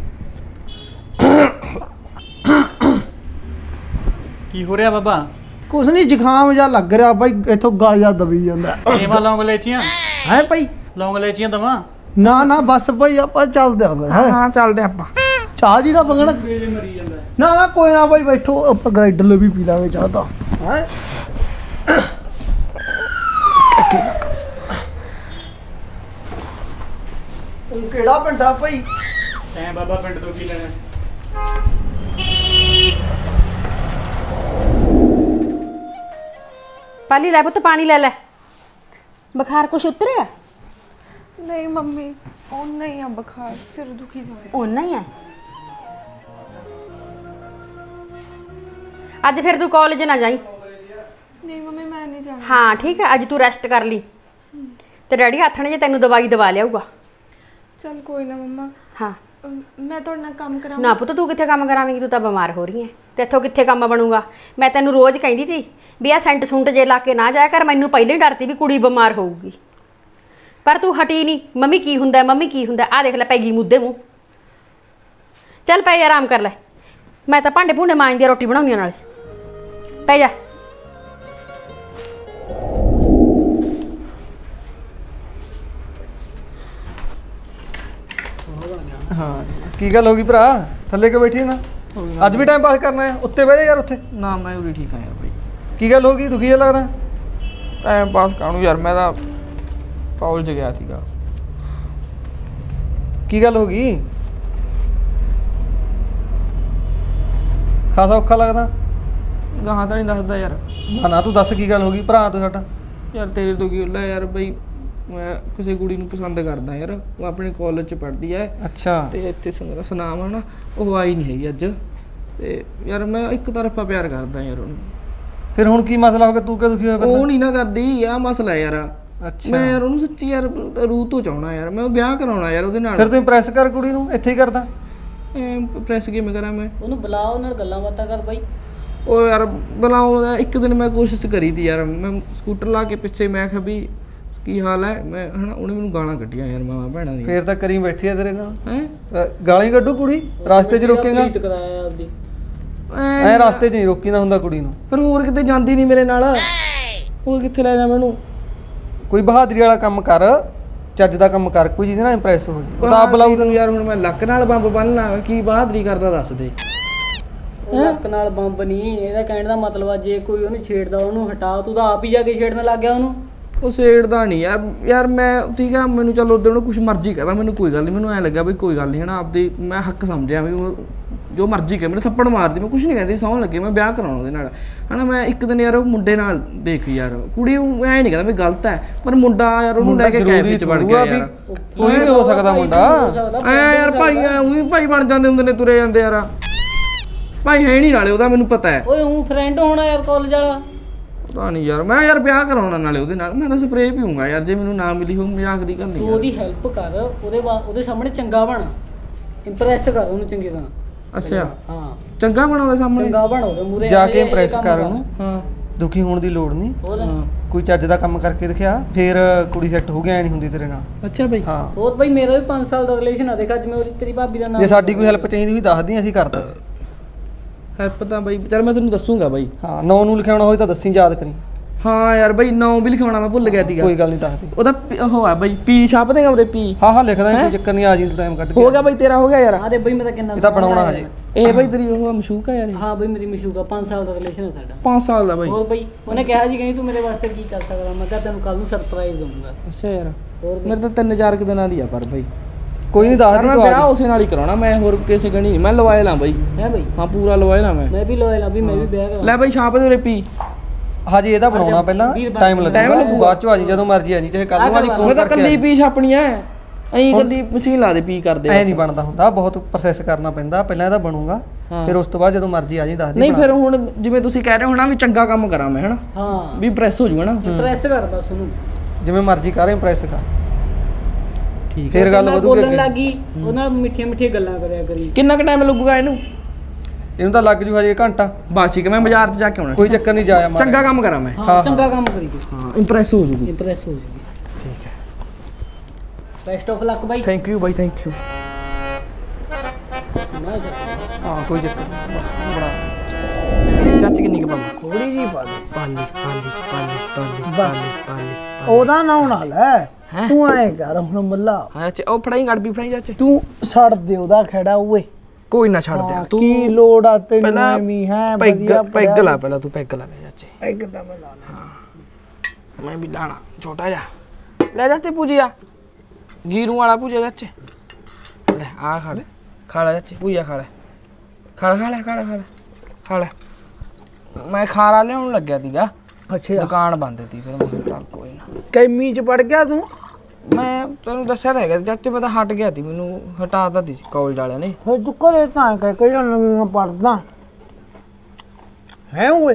ਕੀ ਹੋ ਰਿਹਾ ਬਾਬਾ ਕੁਛ ਨਹੀਂ ਜ਼ੁਕਾਮ ਜਾਂ ਲੱਗ ਰਿਹਾ ਬਾਈ ਇੱਥੋਂ ਗਲ ਜਾ ਦਬੀ ਜਾਂਦਾ ਕਿਵੇਂ ਲੌਂਗ ਲੈਚੀਆਂ ਹੈ ਭਾਈ ਲੌਂਗ ਲੈਚੀਆਂ ਦਵਾਂ ਨਾ ਬਸ ਭਾਈ ਆਪਾਂ ਚੱਲਦੇ ਆਂ ਫਿਰ ਹਾਂ ਚੱਲਦੇ ਆਪਾਂ ਚਾਹ ਜੀ ਦਾ ਮੰਗਣਾ ਨਾ ਕੋਈ ਨਾ ਭਾਈ ਬੈਠੋ ਆਪਾਂ ਗਰਾਈਡਰ ਲਈ ਵੀ ਪੀ ਲਾਂਗੇ ਚਾਹ ਤਾਂ ਹੈ ਉਹ ਕਿਹੜਾ ਪਿੰਡ ਆ ਭਾਈ ਤੈਂ ਬਾਬਾ ਪਿੰਡ ਤੋਂ ਕੀ ਲੈਣਾ ਪਾਲੀ ਲੈ ਪੁੱਤ ਪਾਣੀ ਲੈ ਲੈ ਬੁਖਾਰ ਕੁਛ ਉਤਰਿਆ ਨਹੀਂ ਮੰਮੀ ਉਹ ਨਹੀਂ ਆ ਬੁਖਾਰ ਸਿਰ ਦੁਖੀ ਜਾ ਰਿਹਾ ਓਨਾ ਹੀ ਹੈ ਅੱਜ ਫਿਰ ਤੂੰ ਕਾਲਜ ਨਾ ਜਾਈ ਨਹੀਂ ਮੰਮੀ ਮੈਂ ਨਹੀਂ ਜਾਣਾ ਹਾਂ ਠੀਕ ਹੈ ਅੱਜ ਤੂੰ ਰੈਸਟ ਕਰ ਲਈ ਤੇ ਡੈਡੀ ਹੱਥ ਨੇ ਜੇ ਤੈਨੂੰ ਦਵਾਈ ਦਵਾ ਲਿਆਊਗਾ ਚਲ ਕੋਈ ਨਾ ਮੰਮਾ ਹਾਂ ਮੈਂ ਤੁਹਾਡੇ ਨਾਲ ਕੰਮ ਕਰਾਂ ਨਾ ਪੁੱਤ ਤੂੰ ਕਿੱਥੇ ਕੰਮ ਕਰਾਵੇਂਗੀ ਤੂੰ ਤਾਂ ਬਿਮਾਰ ਹੋ ਰਹੀ ਹੈ ਤੇ ਇੱਥੋਂ ਕਿੱਥੇ ਕੰਮ ਬਣੂਗਾ ਮੈਂ ਤੈਨੂੰ ਰੋਜ਼ ਕਹਿੰਦੀ ਸੀ ਵੀ ਆ ਸੈਂਟ ਸੁੰਟ ਜੇ ਲਾ ਕੇ ਨਾ ਜਾਇਆ ਕਰ ਮੈਨੂੰ ਪਹਿਲਾਂ ਹੀ ਡਰਤੀ ਵੀ ਕੁੜੀ ਬਿਮਾਰ ਹੋਊਗੀ ਪਰ ਤੂੰ ਹਟੀ ਨਹੀਂ ਮੰਮੀ ਕੀ ਹੁੰਦਾ ਮੰਮੀ ਕੀ ਹੁੰਦਾ ਆ ਦੇਖ ਲੈ ਪੈ ਗਈ ਮੁੱਦੇ ਮੂੰਹ ਚੱਲ ਪੈ ਜਾ ਆਰਾਮ ਕਰ ਲੈ ਮੈਂ ਤਾਂ ਭਾਂਡੇ ਭੂੰਡੇ ਮਾਂਜਦੀ ਰੋਟੀ ਬਣਾਉਣੀ ਨਾਲੇ ਪੈ ਜਾ ਹਾਂ ਕੀ ਗੱਲ ਹੋ ਗਈ ਭਰਾ ਥੱਲੇ ਕਿਉਂ ਬੈਠੀ ਨਾ ਅੱਜ ਵੀ ਟਾਈਮ ਪਾਸ ਕਰਨਾ ਹੈ ਉੱਤੇ ਬਹਿ ਜਾ ਯਾਰ ਉੱਥੇ ਨਾ ਮੈਂ ਉਰੀ ਠੀਕ ਆ ਯਾਰ ਬਾਈ ਕੀ ਗੱਲ ਹੋ ਗਈ ਦੁਖੀ ਜਿਹਾ ਲੱਗਦਾ ਟਾਈਮ ਪਾਸ ਕਾਹਨੂੰ ਯਾਰ ਮੈਂ ਤਾਂ ਕਾਲਜ ਗਿਆ ਸੀਗਾ ਕੀ ਗੱਲ ਹੋ ਗਈ ਖਾਸਾ ਔਖਾ ਲੱਗਦਾ ਗਾਹਾਂ ਤਾਂ ਨਹੀਂ ਦੱਸਦਾ ਯਾਰ ਨਾ ਤੂੰ ਦੱਸ ਕੀ ਗੱਲ ਹੋ ਗਈ ਭਰਾ ਤੂੰ ਸਾਡਾ ਯਾਰ ਤੇਰੇ ਤੋਂ ਕੀ ਹੁੰਦਾ ਯਾਰ ਬਈ ਮੈਂ ਕਿਸੇ ਕੁੜੀ ਨੂੰ ਪਸੰਦ ਕਰਦਾ ਯਾਰ ਉਹ ਆਪਣੇ ਕਾਲਜ 'ਚ ਪੜ੍ਹਦੀ ਹੈ ਅੱਛਾ ਤੇ ਇੱਥੇ ਸੁਨਾਮ ਹੈ ਨਾ ਉਹ ਆਈ ਨਹੀਂ ਹੈਗੀ ਅੱਜ ਤੇ ਯਾਰ ਮੈਂ ਇੱਕ ਤਰਫਾ ਪਿਆਰ ਕਰਦਾ ਯਾਰ ਉਹਨੂੰ ਫਿਰ ਹੁਣ ਕੀ ਮਸਲਾ ਹੋ ਗਿਆ ਤੂੰ ਕਿਉਂ ਦੁਖੀ ਹੋਇਆ ਉਹ ਫਿਰਦਾ ਨਹੀਂ ਨਾ ਕਰਦੀ ਆ ਮਸਲਾ ਯਾਰ ਅੱਛਾ ਮੈਂ ਯਾਰ ਉਹਨੂੰ ਸੱਚੀ ਯਾਰ ਰੂਹ ਤੋਂ ਚਾਹਣਾ ਯਾਰ ਮੈਂ ਵਿਆਹ ਕਰਾਉਣਾ ਯਾਰ ਉਹਦੇ ਨਾਲ ਫਿਰ ਤੂੰ ਇੰਪ੍ਰੈਸ ਕਰ ਕੁੜੀ ਨੂੰ ਇੱਥੇ ਹੀ ਕਰਦਾ ਪ੍ਰੈਸ ਕਿਵੇਂ ਕਰਾਂ ਮੈਂ ਉਹਨੂੰ ਬੁਲਾ ਉਹ ਨਾਲ ਗੱਲਾਂ ਬਾਤਾਂ ਕਰ ਬਾਈ ਉਹ ਯਾਰ ਬੁਲਾਉਂਦਾ ਇੱਕ ਦਿਨ ਮੈਂ ਕੋਸ਼ਿਸ਼ ਕਰੀ ਤੀ ਯਾਰ ਮੈਂ ਸਕੂਟਰ ਲਾ ਕੇ ਪਿੱਛੇ ਮੈਂ ਕਿਹਾ ਵੀ ਕੀ ਹਾਲ ਹੈ ਮੈਂ ਹਨਾ ਉਹਨੇ ਮੈਨੂੰ ਗਾਲਾਂ ਕੱਢੀਆਂ ਯਾਰ ਮਾਂ ਭੈਣਾਂ ਦੀ ਫੇਰ ਤਾਂ ਕਰੀ ਬੈਠੀ ਆ ਤੇਰੇ ਨਾਲ ਹੈ ਗਾਲਾਂ ਹੀ ਕੱਢੂ ਕੁੜੀ ਰਸਤੇ 'ਚ ਰੋਕੇਗਾ ਪ੍ਰੀਤ ਕਰਾਇਆ ਆਪਦੀ ਐ ਰਸਤੇ 'ਚ ਨਹੀਂ ਰੋਕੀਦਾ ਹੁੰਦਾ ਕੁੜੀ ਨੂੰ ਪਰ ਹੋਰ ਕਿਤੇ ਜਾਂਦੀ ਨਹੀਂ ਮੇਰੇ ਨਾਲ ਹੋਰ ਕਿੱਥੇ ਲੈ ਜਾ ਮੈਨੂੰ ਕੋਈ ਬਹਾਦਰੀ ਵਾਲਾ ਕੰਮ ਕਰ ਚੱਜ ਦਾ ਕੰਮ ਕਰ ਕੋਈ ਜਿਹਦੇ ਨਾਲ ਇੰਪ੍ਰੈਸ ਹੋ ਜਾਏ ਉਹ ਤਾਂ ਆਪ ਬੁਲਾਊ ਤੈਨੂੰ ਯਾਰ ਹੁਣ ਮੈਂ ਲੱਕ ਨਾਲ ਬੰਬ ਬੰਨਣਾ ਕੀ ਬਹਾਦਰੀ ਕਰਦਾ ਦੱਸ ਦੇ ਉਹ ਲੱਕ ਨਾਲ ਬੰਬ ਨਹੀਂ ਇਹਦਾ ਕਹਿਣ ਦਾ ਮਤਲਬ ਆ ਜੇ ਕੋਈ ਉਹਨੂੰ ਛੇੜਦਾ ਉਹਨੂੰ ਹਟਾ ਤੂੰ ਤਾਂ ਆਪ ਹੀ ਜਾ ਕੇ ਛੇੜਨ ਲੱਗ ਗਿਆ ਉਹਨੂੰ ਉਹ ਸੇੜਦਾ ਨਹੀਂ ਯਾਰ ਮੈਂ ਠੀਕ ਆ ਮੈਨੂੰ ਚਲੋ ਉਦੋਂ ਨੂੰ ਕੁਝ ਮਰਜ਼ੀ ਕਹਦਾ ਮੈਨੂੰ ਕੋਈ ਗੱਲ ਨਹੀਂ ਮੈਨੂੰ ਐ ਲੱਗਾ ਵੀ ਕੋਈ ਗੱਲ ਨਹੀਂ ਹਨਾ ਆਪਦੀ ਮੈਂ ਹੱਕ ਸਮਝਿਆ ਵੀ ਉਹ ਜੋ ਮਰਜ਼ੀ ਕਹੇ ਮੇਰੇ ਥੱਪੜ ਮਾਰਦੀ ਮੈਂ ਕੁਝ ਨਹੀਂ ਕਹਿੰਦੀ ਸੌਣ ਲੱਗੇ ਮੈਂ ਵਿਆਹ ਕਰਾਉਣਾ ਉਹਦੇ ਨਾਲ ਹਨਾ ਮੈਂ ਇੱਕ ਦਿਨ ਯਾਰ ਉਹ ਮੁੰਡੇ ਨਾਲ ਦੇਖ ਯਾਰ ਕੁੜੀ ਐ ਨਹੀਂ ਕਹਿੰਦਾ ਵੀ ਗਲਤ ਹੈ ਪਰ ਮੁੰਡਾ ਯਾਰ ਉਹਨੂੰ ਲੈ ਕੇ ਕੈਫੇ ਚ ਵੜ ਗਿਆ ਯਾਰ ਕੋਈ ਵੀ ਹੋ ਸਕਦਾ ਮੁੰਡਾ ਐ ਯਾਰ ਭਾਈ ਉਹੀ ਭਾਈ ਬਣ ਜਾਂਦੇ ਹੁੰਦੇ ਨੇ ਤੁਰੇ ਜਾਂਦੇ ਯਾਰ ਭਾਈ ਹੈ ਨਹੀਂ ਨਾਲੇ ਉਹਦਾ ਮੈਨੂੰ ਪਤਾ ਹੈ ਓਏ ਉਹ ਫਰੈਂਡ ਹੋਣਾ ਯਾਰ ਕਾਲਜ ਵਾਲਾ ਪਤਾ ਨਹੀਂ ਯਾਰ ਮੈਂ ਯਾਰ ਵਿਆਹ ਕਰਾਉਣਾ ਨਾਲੇ ਉਹਦੇ ਨਾਲ ਮੈਂ ਤਾਂ ਸਪਰੇਅ ਪੀਊਂਗਾ ਯਾਰ ਜੇ ਮੈਨੂੰ ਨਾ ਮਿਲੀ ਹੋ ਮਜ਼ਾਕ ਦੀ ਗੱਲ ਨਹੀਂ ਤੂੰ ਉਹਦੀ ਹੈਲਪ ਕਰ ਉਹਦੇ ਸਾਹਮਣੇ ਚੰਗਾ ਬਣ ਇੰਪ੍ਰੈਸ ਕਰ ਉਹਨੂੰ ਚੰਗੀ ਤਰ੍ਹਾਂ ਅੱਛਾ ਹਾਂ ਚੰਗਾ ਬਣਾ ਉਹਦੇ ਸਾਹਮਣੇ ਚੰਗਾ ਬਣ ਉਹਦੇ ਮੂਰੇ ਜਾ ਕੇ ਇੰਪ੍ਰੈਸ ਕਰ ਉਹਨੂੰ ਹਾਂ ਦੁਖੀ ਹੋਣ ਦੀ ਲੋੜ ਨਹੀਂ ਹਾਂ ਕੋਈ ਚੱਜ ਦਾ ਕੰਮ ਕਰਕੇ ਦਿਖਿਆ ਫੇਰ ਕੁੜੀ ਸੈੱਟ ਹੋ ਗਿਆ ਐ ਨਹੀਂ ਹੁੰਦੀ ਤੇਰੇ ਨਾਲ ਅੱਛਾ ਬਈ ਹਾਂ ਹੋਰ ਬਈ ਮੇਰਾ ਵੀ 5 ਸਾਲ ਦਾ ਰਿਲੇਸ਼ਨ ਆ ਦੇਖ ਅੱਜ ਮੈਂ ਉਹਦੀ ਤੇਰੀ ਭਾਬੀ ਦਾ ਨਾਮ ਜੇ ਸਾਡੀ ਕੋਈ ਹੈਲਪ ਚਾਹੀਦੀ ਵੀ ਦੱਸ ਦੀ ਅਸੀਂ ਕਰ ਦਾਂਗੇ ਹੈਲਪ ਤਾਂ ਬਈ ਚੱਲ ਮੈਂ ਤੈਨੂੰ ਦੱਸੂਗਾ ਬਈ ਹਾਂ ਨੌ ਨੂੰ ਲਿਖਾਉਣਾ ਹੋਏ ਤਾਂ ਦੱਸੀ ਯਾਦ ਕਰੀ ਹਾਂ ਯਾਰ ਬਈ ਨਾਮ ਵੀ ਲਿਖਾਉਣਾ ਮੈਂ ਭੁੱਲ ਗਿਆ ਸੀਗਾ ਕੋਈ ਗੱਲ ਨਹੀਂ ਦੱਸ ਦੇ ਉਹਦਾ ਉਹ ਆ ਬਈ ਪੀ ਛਾਪ ਦੇਗਾ ਉਹਦੇ ਪੀ ਹਾਂ ਹਾਂ ਲਿਖਦਾ ਕੋਈ ਚੱਕਰ ਨਹੀਂ ਆ ਜੀ ਟਾਈਮ ਕੱਢ ਕੇ ਹੋ ਗਿਆ ਬਈ ਤੇਰਾ ਹੋ ਗਿਆ ਯਾਰ ਆ ਦੇ ਬਈ ਮੈਂ ਤਾਂ ਕਿੰਨਾ ਇਹ ਤਾਂ ਬਣਾਉਣਾ ਹਜੇ ਇਹ ਬਈ ਤੇਰੀ ਉਹ ਮਸ਼ੂਕ ਆ ਯਾਰ ਇਹ। ਹਾਂ ਬਈ ਮੇਰੀ ਮਸ਼ੂਕਾ 5 ਸਾਲ ਦਾ ਰਿਲੇਸ਼ਨ ਹੈ ਸਾਡਾ 5 ਸਾਲ ਦਾ ਬਈ ਹੋਰ ਬਈ ਉਹਨੇ ਕਿਹਾ ਜੀ ਕਹਿੰਦੀ ਤੂੰ ਮੇਰੇ ਵਾਸਤੇ ਕੀ ਕਰ ਸਕਦਾ ਮੈਂ ਕਿਹਾ ਤੈਨੂੰ ਕੱਲ ਨੂੰ ਸਰਪ੍ਰਾਈਜ਼ ਦਊਂਗਾ ਅੱਛਾ ਯਾਰ ਹੋਰ ਬਈ ਮੇਰੇ ਤਾਂ 3-4 ਦਿਨਾਂ ਦੀ ਆ ਪਰ ਬਈ ਕੋਈ ਨਹੀਂ ਦੱਸ ਪਰ ਦੀ ਮੈਂ ਤੂੰ ਆ ਵਿਆਹ ਜੀ ਉਸੇ ਨਾਲ ਹੀ ਕਰਾਉਣਾ ਮੈਂ ਹੋਰ ਕਿਸੇ ਗਣੀ ਨਹੀਂ ਮੈਂ ਲਵਾਏ ਲਾਂ ਬਈ ਹੈ ਬਈ ਹਾਂ ਪੂਰਾ ਲਵਾਏ ਲਾਂ ਮੈਂ ਮੈਂ ਵੀ ਲੋਇਲ ਆ ਵੀ ਮੈਂ ਵੀ ਵਿਆਹ ਕਰਾਂ ਲੈ ਬਈ ਛਾਪ ਦੇ ਉਰੇ ਪੀ ਹਜੇ ਇਹਦਾ ਬਣਾਉਣਾ ਪਹਿਲਾਂ ਟਾਈਮ ਲੱਗੂਗਾ ਤੂੰ ਬਾਅਦ ਚੋਂ ਆ ਜੀ ਜਦੋਂ ਮਰਜ਼ੀ ਆ ਜੀ ਚਾਹੇ ਕੱਲ ਨੂੰ ਆ ਜੀ ਮੈਂ ਫੋਨ ਤਾਂ ਕਰਕੇ ਕੱਲੀ ਪੀ ਛਾਪਣੀ ਐ ਐਂ ਕੱਲੀ ਮਸ਼ੀਨ ਲਾ ਦੇ ਪੀ ਕਰਦੇ ਐ ਨਹੀਂ ਬਣਦਾ ਹੁੰਦਾ ਬਹੁਤ ਪ੍ਰੋਸੈਸ ਕਰਨਾ ਪੈਂਦਾ ਪਹਿਲਾਂ ਇਹਦਾ ਬਣੂਗਾ ਫਿਰ ਉਸ ਤੋਂ ਬਾਅਦ ਜਦੋਂ ਮਰਜ਼ੀ ਆ ਜੀ ਦੱਸ ਦੀ ਨਹੀਂ ਫਿਰ ਹੁਣ ਜਿਵੇਂ ਤੁਸੀਂ ਕਹਿ ਰਹੇ ਹੋ ਨਾ ਵੀ ਚੰਗਾ ਕੰਮ ਕਰਾਂ ਮੈਂ ਹਨਾ ਹਾਂ ਵੀ ਪ੍ਰੈਸ ਹੋ ਜੂਗਾ ਨਾ ਇੰਪ੍ਰੈਸ ਕਰ ਬਸ ਉਹਨੂੰ ਜਿਵੇਂ ਮਰਜ਼ੀ ਕਰ ਇੰਪ੍ਰੈਸ ਕਰ ਠੀਕ ਫਿਰ ਗੱਲ ਵਧੂਗੀ ਬੋਲਣ ਅੱਗੇ ਲੱਗੀ ਉਹ ਨਾਲ ਮਿੱਠੀਆਂ ਮਿੱਠੀਆਂ ਗੱਲਾਂ ਕਰਿਆ ਕਰੀ ਕਿੰਨਾ ਕੁ ਟਾਈਮ ਲੱਗੂਗਾ ਇਹਨੂੰ ਇਹਨੂੰ ਤਾਂ ਲੱਗ ਜੂ ਹਜੇ ਘੰਟਾ ਬਸ ਠੀਕ ਹੈ ਮੈਂ ਬਾਜ਼ਾਰ 'ਚ ਜਾ ਕੇ ਆਉਣਾ ਕੋਈ ਚੱਕਰ ਨਹੀਂ ਜਾਇਆ ਮਾਰ ਚੰਗਾ ਕੰਮ ਕਰਾਂ ਮੈਂ ਹਾਂ ਚੰਗਾ ਕੰਮ ਕਰੀ ਤੂੰ ਹਾਂ ਇੰਪ੍ਰੈਸ ਹੋ ਜੂਗੀ ਇੰਪ੍ਰੈਸ ਹੋ ਜਾਊਗੀ ਠੀਕ ਹੈ ਬੈਸਟ ਆਫ ਲੱਕ ਬਾਈ ਥੈਂਕ ਯੂ ਬਾਈ ਥੈਂਕ ਯੂ ਸੁਣਾ ਜਾ ਹਾਂ ਕੋਈ ਚੱਕਰ ਨਹੀਂ ਬਸ ਬਣਾ ਚਾਚੀ ਕਿੰਨੀ ਕੁ ਪਾਵਾਂ? ਥੋੜੀ ਜੀ ਪਾ ਦੇ। ਪਾਲੀ ਪਾਲੀ ਪਾਲੀ ਪਾਲੀ ਬਸ। ਪਾਲੀ ਪਾਲੀ ਉਹਦਾ ਨਾਂ ਨਾ ਲੈ ਹੈਂ? ਤੂੰ ਐ ਕਰ ਹੁਣ ਮੱਲਾ ਹਾਂ ਚਾਚੇ ਉਹ ਫੜਾਈ ਗੜਬੀ ਫੜਾਈ ਚਾਚੇ ਤੂੰ ਛੱਡ ਦੇ ਉਹਦਾ ਖੜਾ ਓਏ ਕੋਈ ਨਾ ਛੱਡ ਦਿਆ ਤੂੰ ਕੀ ਲੋੜ ਆ ਤੈਨੂੰ ਪਹਿਲਾਂ ਐਵੇਂ ਹੈ ਪੈਗ ਲਾ ਪਹਿਲਾਂ ਤੂੰ ਪੈਗ ਲਾ ਲੈ ਚਾਚੇ ਪੈਗ ਤਾਂ ਮੈਂ ਲਾ ਲਾ। ਮੈਂ ਵੀ ਲਾਣਾ ਛੋਟਾ ਜਿਹਾ ਲੈ ਚਾਚੇ ਪੂਜੀਆ ਗੀਰੂ ਵਾਲਾ ਪੂਜਾ ਚਾਚੇ ਲੈ ਆ ਖਾ ਲੈ ਚਾਚੇ ਪੂਜਾ ਖਾ ਲੈ ਖਾ ਲੈ ਮੈਂ ਖਾਰਾ ਲਿਆਉਣ ਲੱਗਿਆ ਸੀਗਾ ਅੱਛਾ ਦੁਕਾਨ ਬੰਦ ਸੀ ਫਿਰ ਮੈਂ ਕਿਹਾ ਚੱਲ ਕੋਈ ਨਾ ਕੈਮੀ ਚ ਪੜ ਗਿਆ ਤੂੰ ਮੈਂ ਤੈਨੂੰ ਦੱਸਿਆ ਤਾਂ ਹੈਗਾ ਚਾਚੇ ਮੈਂ ਤਾਂ ਹਟ ਗਿਆ ਸੀ ਮੈਨੂੰ ਹਟਾਤਾ ਸੀ ਕਾਲਜ ਵਾਲਿਆਂ ਨੇ ਫਿਰ ਤੂੰ ਘਰੇ ਤਾਂ ਕਹਿ ਕੇ ਜਾਣਾ ਮੈਂ ਪੜਦਾ ਹੈ ਓਏ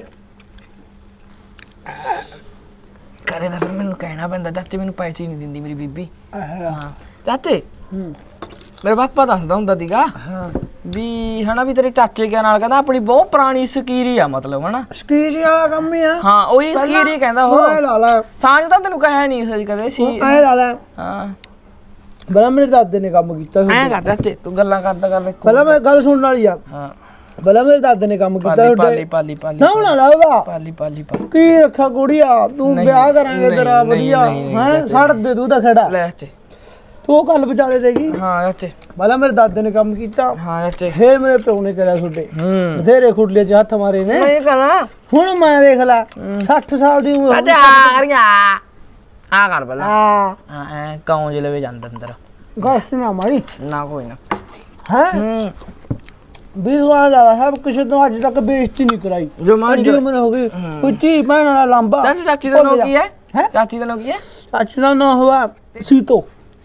ਕਰੇ ਤਾਂ ਫਿਰ ਮੈਨੂੰ ਕਹਿਣਾ ਪੈਂਦਾ ਚਾਚੇ ਮੈਨੂੰ ਪੈਸੇ ਹੀ ਨਹੀਂ ਦਿੰਦੀ ਮੇਰੀ ਬੀਬੀ ਹਾਂ ਹਾਂ ਚਾਚੇ ਮੇਰੇ ਪਾਪਾ ਦੱਸਦਾ ਹੁੰਦਾ ਸੀਗਾ ਹਾਂ ਵੀ ਹਨਾ ਵੀ ਤੇਰੇ ਚਾਚੇ ਕਿਆ ਨਾਲ ਕਹਿੰਦਾ ਆਪਣੀ ਬਹੁਤ ਪੁਰਾਣੀ ਸਕੀਰੀ ਆ ਮਤਲਬ ਹਨਾ ਸਕੀਰੀ ਵਾਲਾ ਕੰਮ ਹੀ ਆ ਹਾਂ ਉਹੀ ਸਕੀਰੀ ਕਹਿੰਦਾ ਉਹ ਐ ਲਾ ਲੈ ਸਾਂਝ ਤਾਂ ਤੈਨੂੰ ਕਹਿਆ ਨਹੀਂ ਸੱਚ ਕਦੇ ਸੀ ਐ ਲਾ ਲੈ ਹਾਂ ਬੜਾ ਮੇਰੇ ਦਾਦੇ ਨੇ ਕੰਮ ਕੀਤਾ ਐਂ ਕਰ ਚਾਚੇ ਤੂੰ ਗੱਲਾਂ ਕਰਦਾ ਪਹਿਲਾਂ ਮੈਂ ਗੱਲ ਸੁਣਨ ਵਾਲੀ ਆ ਹਾਂ ਪਹਿਲਾਂ ਮੇਰੇ ਦਾਦੇ ਨੇ ਕੰਮ ਕੀਤਾ ਪਾਲੀ ਨਾ ਹੋਣਾ ਲਾ ਉਹਦਾ ਪਾਲੀ ਕੀ ਰੱਖਾ ਕੁੜੀਆ ਤੂੰ ਵਿਆਹ ਕਰਾਂਗੇ ਤੇਰਾ ਵਧੀਆ ਹੈ ਛੱਡ ਦੇ ਤੂੰ ਤਾਂ ਖੜਾ ਲੈ ਚਾਚੇ ਤੂੰ ਗੱਲ ਵਿਚਾਲੇ ਰਹੇਗੀ ਹਾਂ ਚਾਚੇ ਪਹਿਲਾਂ ਮੇਰੇ ਦਾਦੇ ਨੇ ਕੰਮ ਕੀਤਾ ਹਾਂ ਚਾਚੇ ਫੇਰ ਮੇਰੇ ਪਿਓ ਨੇ ਕਰਿਆ ਛੋਟੇ ਬਥੇਰੇ ਖੁੱਡਲੇ ਚ ਹੱਥ ਮਾਰੇ ਨੇ ਨਹੀਂ ਕਹਣਾ ਹੁਣ ਮੈਂ ਦੇਖ ਲੈ 60 ਸਾਲ ਦੀ ਉਮਰ ਚਾਚੇ ਆ ਕਰੀਆਂ ਆ ਕਰ ਪਹਿਲਾਂ ਆ ਐ ਕੌਂ ਜਿਲੇ ਵਿੱਚ ਜਾਂਦਾ ਅੰਦਰ ਗਾਸ ਨਾ ਮਾਰੀ ਨਾ ਕੋਈ ਨਾ ਹੈ ਵੀਰਵਾਰ ਵਾਲਾ ਸਭ ਕਿਸੇ ਤੋਂ ਅੱਜ ਤੱਕ ਬੇਇੱਜ਼ਤੀ ਨਹੀਂ ਕਰਾਈ ਜੋ ਮਾਂ ਅੱਜ ਉਮਰ ਹੋ ਗਈ ਉੱਚੀ ਭੈਣ ਵਾਲਾ ਲਾਂਬਾ ਚਾਚੀ ਦਾ ਨਾਮ ਕੀ ਹੈ ਚਾਚੀ ਦਾ ਨਾਮ ਕੀ ਹੈ ਚਾਚੀ ਦਾ ਨਾਮ ਹੋਇਆ ਸੀਤੋ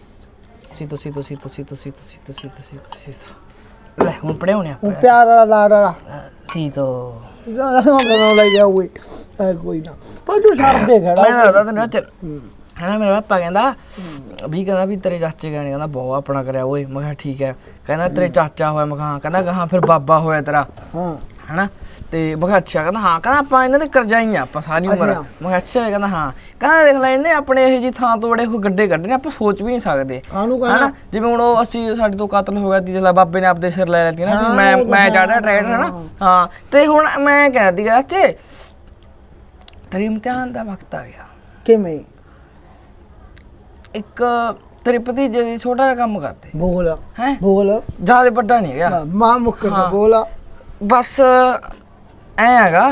ਸੀਤੋ ਲੈ ਹੁਣ ਪੜੇ ਹੋਣੇ ਉਹ ਪਿਆਰ ਵਾਲਾ ਲਾਡ ਵਾਲਾ ਸੀਤੋ ਜਿਆਦਾ ਨਾਮ ਲੈ ਗਿਆ ਓਏ ਕੋਈ ਨਾ ਪਰ ਤੂੰ ਛੱਡ ਦੇ ਖੜਾ ਮੈਂ ਦੱਸਦਾ ਤੈਨੂੰ ਅੱਜ ਹਾਂ ਮੇਰਾ ਪਾਪਾ ਕਹਿੰਦਾ ਵੀ ਤੇਰੇ ਚਾਚੇ ਕਹਿੰਦਾ ਬਹੁਤ ਆਪਣਾ ਕਰਿਆ ਓਏ ਮੈਂ ਕਿਹਾ ਠੀਕ ਹੈ ਕਹਿੰਦਾ ਤੇਰੇ ਚਾਚਾ ਹੋਇਆ ਮੈਂ ਕਿਹਾ ਕਹਿੰਦਾ ਗਾਹਾਂ ਫਿਰ ਬਾਬਾ ਹੋਇਆ ਤੇਰਾ ਹਾਂ ਹਨਾ ਤੇ ਮੈਂ ਕਿਹਾ ਅੱਛਾ ਕਹਿੰਦਾ ਹਾਂ ਕਹਿੰਦਾ ਆਪਾਂ ਇਹਨਾਂ ਦੇ ਕਰਜ਼ਾਈ ਆ ਆਪਾਂ ਸਾਰੀ ਉਮਰ ਮੈਂ ਕਿਹਾ ਅੱਛਾ ਕਹਿੰਦਾ ਹਾਂ ਕਹਿੰਦਾ ਦੇਖ ਲੈ ਇਹਨੇ ਆਪਣੇ ਇਹ ਜੀ ਥਾਂ ਤੋਂ ਬੜੇ ਗੱਡੇ ਕੱਢਣੇ ਆਪਾਂ ਸੋਚ ਵੀ ਨਹੀਂ ਸਕਦੇ ਹਨਾ ਜਿਵੇਂ ਹੁਣ ਉਹ ਅਸੀਂ ਸਾਡੇ ਤੋਂ ਕਤਲ ਹੋ ਗਿਆ ਸੀ ਜਿਹੜਾ ਬਾਬੇ ਨੇ ਆਪਦੇ ਸਿਰ ਲੈ ਲੈਤੀ ਨਾ ਮੈਂ ਚੜਿਆ ਟਰੈਕਟਰ ਹਨਾ ਹਾਂ ਤੇ ਹੁਣ ਮੈਂ ਕਹਿੰਦੀ ਚਾਚੇ ਤੇਰੇ ਇਮਤਿਹਾਨ ਦਾ ਵਕਤ ਆ ਗਿਆ ਕਿਵੇਂ ਇੱਕ ਤੇਰੇ ਭਤੀਜੇ ਦੀ ਛੋਟਾ ਜਿਹਾ ਕੰਮ ਕਰਦੇ ਬੋਲ ਹੈ ਬੋਲ ਜਿਆਦਾ ਵੱਡਾ ਨਹੀਂ ਹੈਗਾ ਮਾਂ ਮੁੱਕ ਬੋਲ ਬਸ ਐ ਹੈਗਾ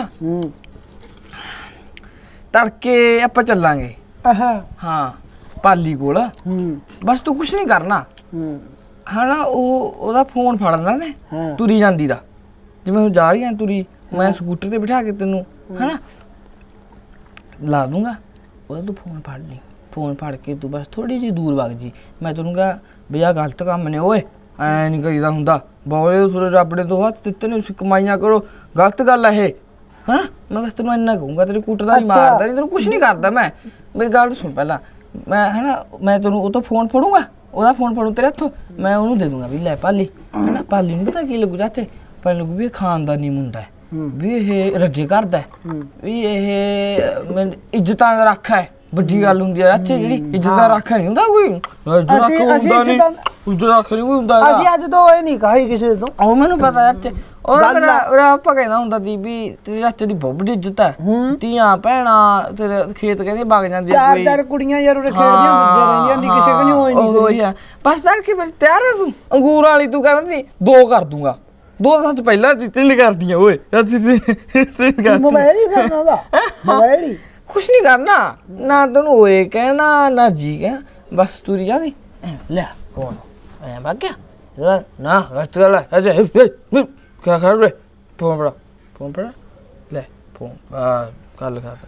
ਤੜਕੇ ਆਪਾਂ ਚੱਲਾਂਗੇ ਹਾਂ ਪਾਲੀ ਕੋਲ ਬਸ ਤੂੰ ਕੁਛ ਨਹੀਂ ਕਰਨਾ ਹਨਾ ਉਹਦਾ ਫੋਨ ਫੜ ਲੈਣਾ ਨੇ ਤੁਰੀ ਜਾਂਦੀ ਦਾ ਜਿਵੇਂ ਹੁਣ ਜਾ ਰਹੀ ਐ ਤੁਰੀ ਮੈਂ ਸਕੂਟਰ ਤੇ ਬਿਠਾ ਕੇ ਤੈਨੂੰ ਹਨਾ ਲਾ ਦੂੰਗਾ ਉਹਦਾ ਤੂੰ ਫੋਨ ਫੜ ਲਈ ਫੋਨ ਫੜ ਕੇ ਤੂੰ ਬਸ ਥੋੜੀ ਜਿਹੀ ਦੂਰ ਵਗ ਜੀ ਮੈਂ ਤੈਨੂੰ ਕਹਾਂ ਵੀ ਆਹ ਗਲਤ ਕੰਮ ਨੇ ਓਏ ਐ ਨਹੀਂ ਕਰੀਦਾ ਹੁੰਦਾ ਬਹੁਤ ਰੱਬ ਨੇ ਤੋਂ ਹੱਥ ਦਿੱਤੇ ਨੇ ਤੁਸੀਂ ਕਮਾਈਆਂ ਕਰੋ ਗਲਤ ਗੱਲ ਆ ਇਹ ਹਾਂ ਮੈਂ ਬਸ ਤੈਨੂੰ ਇੰਨਾ ਕਹੂੰਗਾ ਤੇਰੇ ਕੁੱਟਦਾ ਨਹੀਂ ਮਾਰਦਾ ਨਹੀਂ ਤੈਨੂੰ ਕੁਛ ਨਹੀਂ ਕਰਦਾ ਮੈਂ ਮੇਰੀ ਗੱਲ ਸੁਣ ਪਹਿਲਾਂ ਮੈਂ ਹਨਾ ਮੈਂ ਤੈਨੂੰ ਉਹ ਤੋਂ ਫੋਨ ਫੜੂੰਗਾ ਉਹਦਾ ਫੋਨ ਫੜੂ ਤੇਰੇ ਹੱਥੋਂ ਮੈਂ ਉਹਨੂੰ ਦੇ ਦੂੰਗਾ ਵੀ ਲੈ ਪਾਲੀ ਹਨਾ ਪਾਲੀ ਨੂੰ ਪਤਾ ਕੀ ਲੱਗੂ ਚਾਚੇ ਪਾਲੀ ਲੱਗੂ ਵੀ ਇਹ ਖਾਨਦਾਨੀ ਮੁੰਡਾ ਹੈ ਵੀ ਇਹ ਰੱਜੇ ਕਰਦਾ ਵੀ ਇਹ ਇੱਜ਼ਤਾਂ ਦਾ ਰੱਖਾ ਹੈ ਵੱਡੀ ਗੱਲ ਹੁੰਦੀ ਹੈ ਅੱਛੇ ਜਿਹੜੀ ਇੱਜ਼ਤ ਦਾ ਰੱਖਾ ਨਹੀਂ ਹੁੰਦਾ ਕੋਈ ਇੱਜ਼ਤ ਰੱਖ ਨਹੀਂ ਹੁੰਦਾ ਅਸੀਂ ਅੱਜ ਤੋਂ ਇਹ ਨਹੀਂ ਕਹੀ ਕਿਸੇ ਤੋਂ ਉਹ ਮੈਨੂੰ ਪਤਾ ਅੱਛੇ ਉਹ ਆਪਾਂ ਕਹਿੰਦਾ ਹੁੰਦਾ ਸੀ ਵੀ ਤੇਰੇ ਚਾਚੇ ਦੀ ਬਹੁਤ ਵੱਡੀ ਇੱਜ਼ਤ ਹੈ ਧੀਆਂ ਭੈਣਾਂ ਤੇਰੇ ਖੇਤ ਕਹਿੰਦੇ ਵਗ ਜਾਂਦੀਆਂ ਕੋਈ ਚਾਰ ਕੁੜੀਆਂ ਯਾਰ ਉਰੇ ਖੇਡਦੀਆਂ ਮੁੱਜੇ ਰਹਿੰਦੀਆਂ ਨਹੀਂ ਕਿਸੇ ਕੋ ਨਹੀਂ ਹੋਈ ਨਹੀਂ ਉਹੀ ਆ ਬਸ ਤੜਕੇ ਫਿਰ ਤਿਆਰ ਹੈ ਤੂੰ ਅੰਗੂਰ ਵਾਲੀ ਤੂੰ ਕਹਿੰਦਾ ਸੀ 2 ਕਰ ਦੂੰਗਾ 2 ਤਾਂ ਸੱਚ ਪਹਿਲਾਂ ਤਿੰਨ ਕਰਦੀਆਂ ਓਏ ਮੋਬਾਈਲ ਹੀ ਕਰਨਾ ਦਾ ਮੋਬਾਈਲ ਹੀ ਕੁਛ ਨਹੀਂ ਕਰਨਾ ਨਾ ਤੈਨੂੰ ਓਏ ਕਹਿਣਾ ਨਾ ਜੀ ਕਹਿ ਬਸ ਤੁਰੀ ਜਾਂਦੀ ਲੈ ਫੋਨ ਐ ਬਾਗ ਗਿਆ ਨਾ ਗਸਤ ਕਰ ਲੈ ਅਜੇ ਕਿਆ ਕਰ ਰੇ ਫੋਨ ਪੜਾ ਲੈ ਫੋਨ ਗੱਲ ਕਰ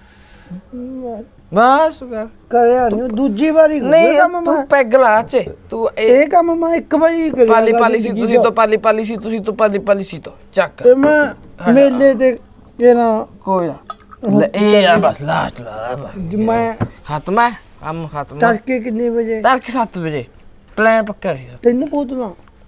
ਬਸ ਕਰਿਆ ਨਹੀਂ ਦੂਜੀ ਵਾਰੀ ਨਹੀਂ ਤੂੰ ਪੈਗ ਲਾ ਚੇ ਤੂੰ ਇਹ ਕੰਮ ਮੈਂ ਇੱਕ ਵਾਰੀ ਕਰਿਆ ਪਾਲੀ ਸੀ ਤੁਸੀਂ ਤੋਂ ਪਾਲੀ ਸੀ ਤੁਸੀਂ ਤੋਂ ਪਾਲੀ ਸੀ ਤੋਂ ਚੱਕ ਤੇ ਮੈਂ ਮੇਲੇ ਤੇ ਕਿਹਨਾਂ ਕੋਈ ਨਾ ਇਹ ਆ ਬਸ ਲਾਸਟ ਲਾ ਮੈਂ ਖਤਮ ਹੈ ਕੰਮ ਖਤਮ ਤੜਕੇ ਕਿੰਨੇ ਵਜੇ ਤੜਕੇ 7 ਵਜੇ ਪਲਾਨ ਪੱਕਾ ਰਿਹਾ ਤੈਨੂੰ ਪੁੱਛਣਾ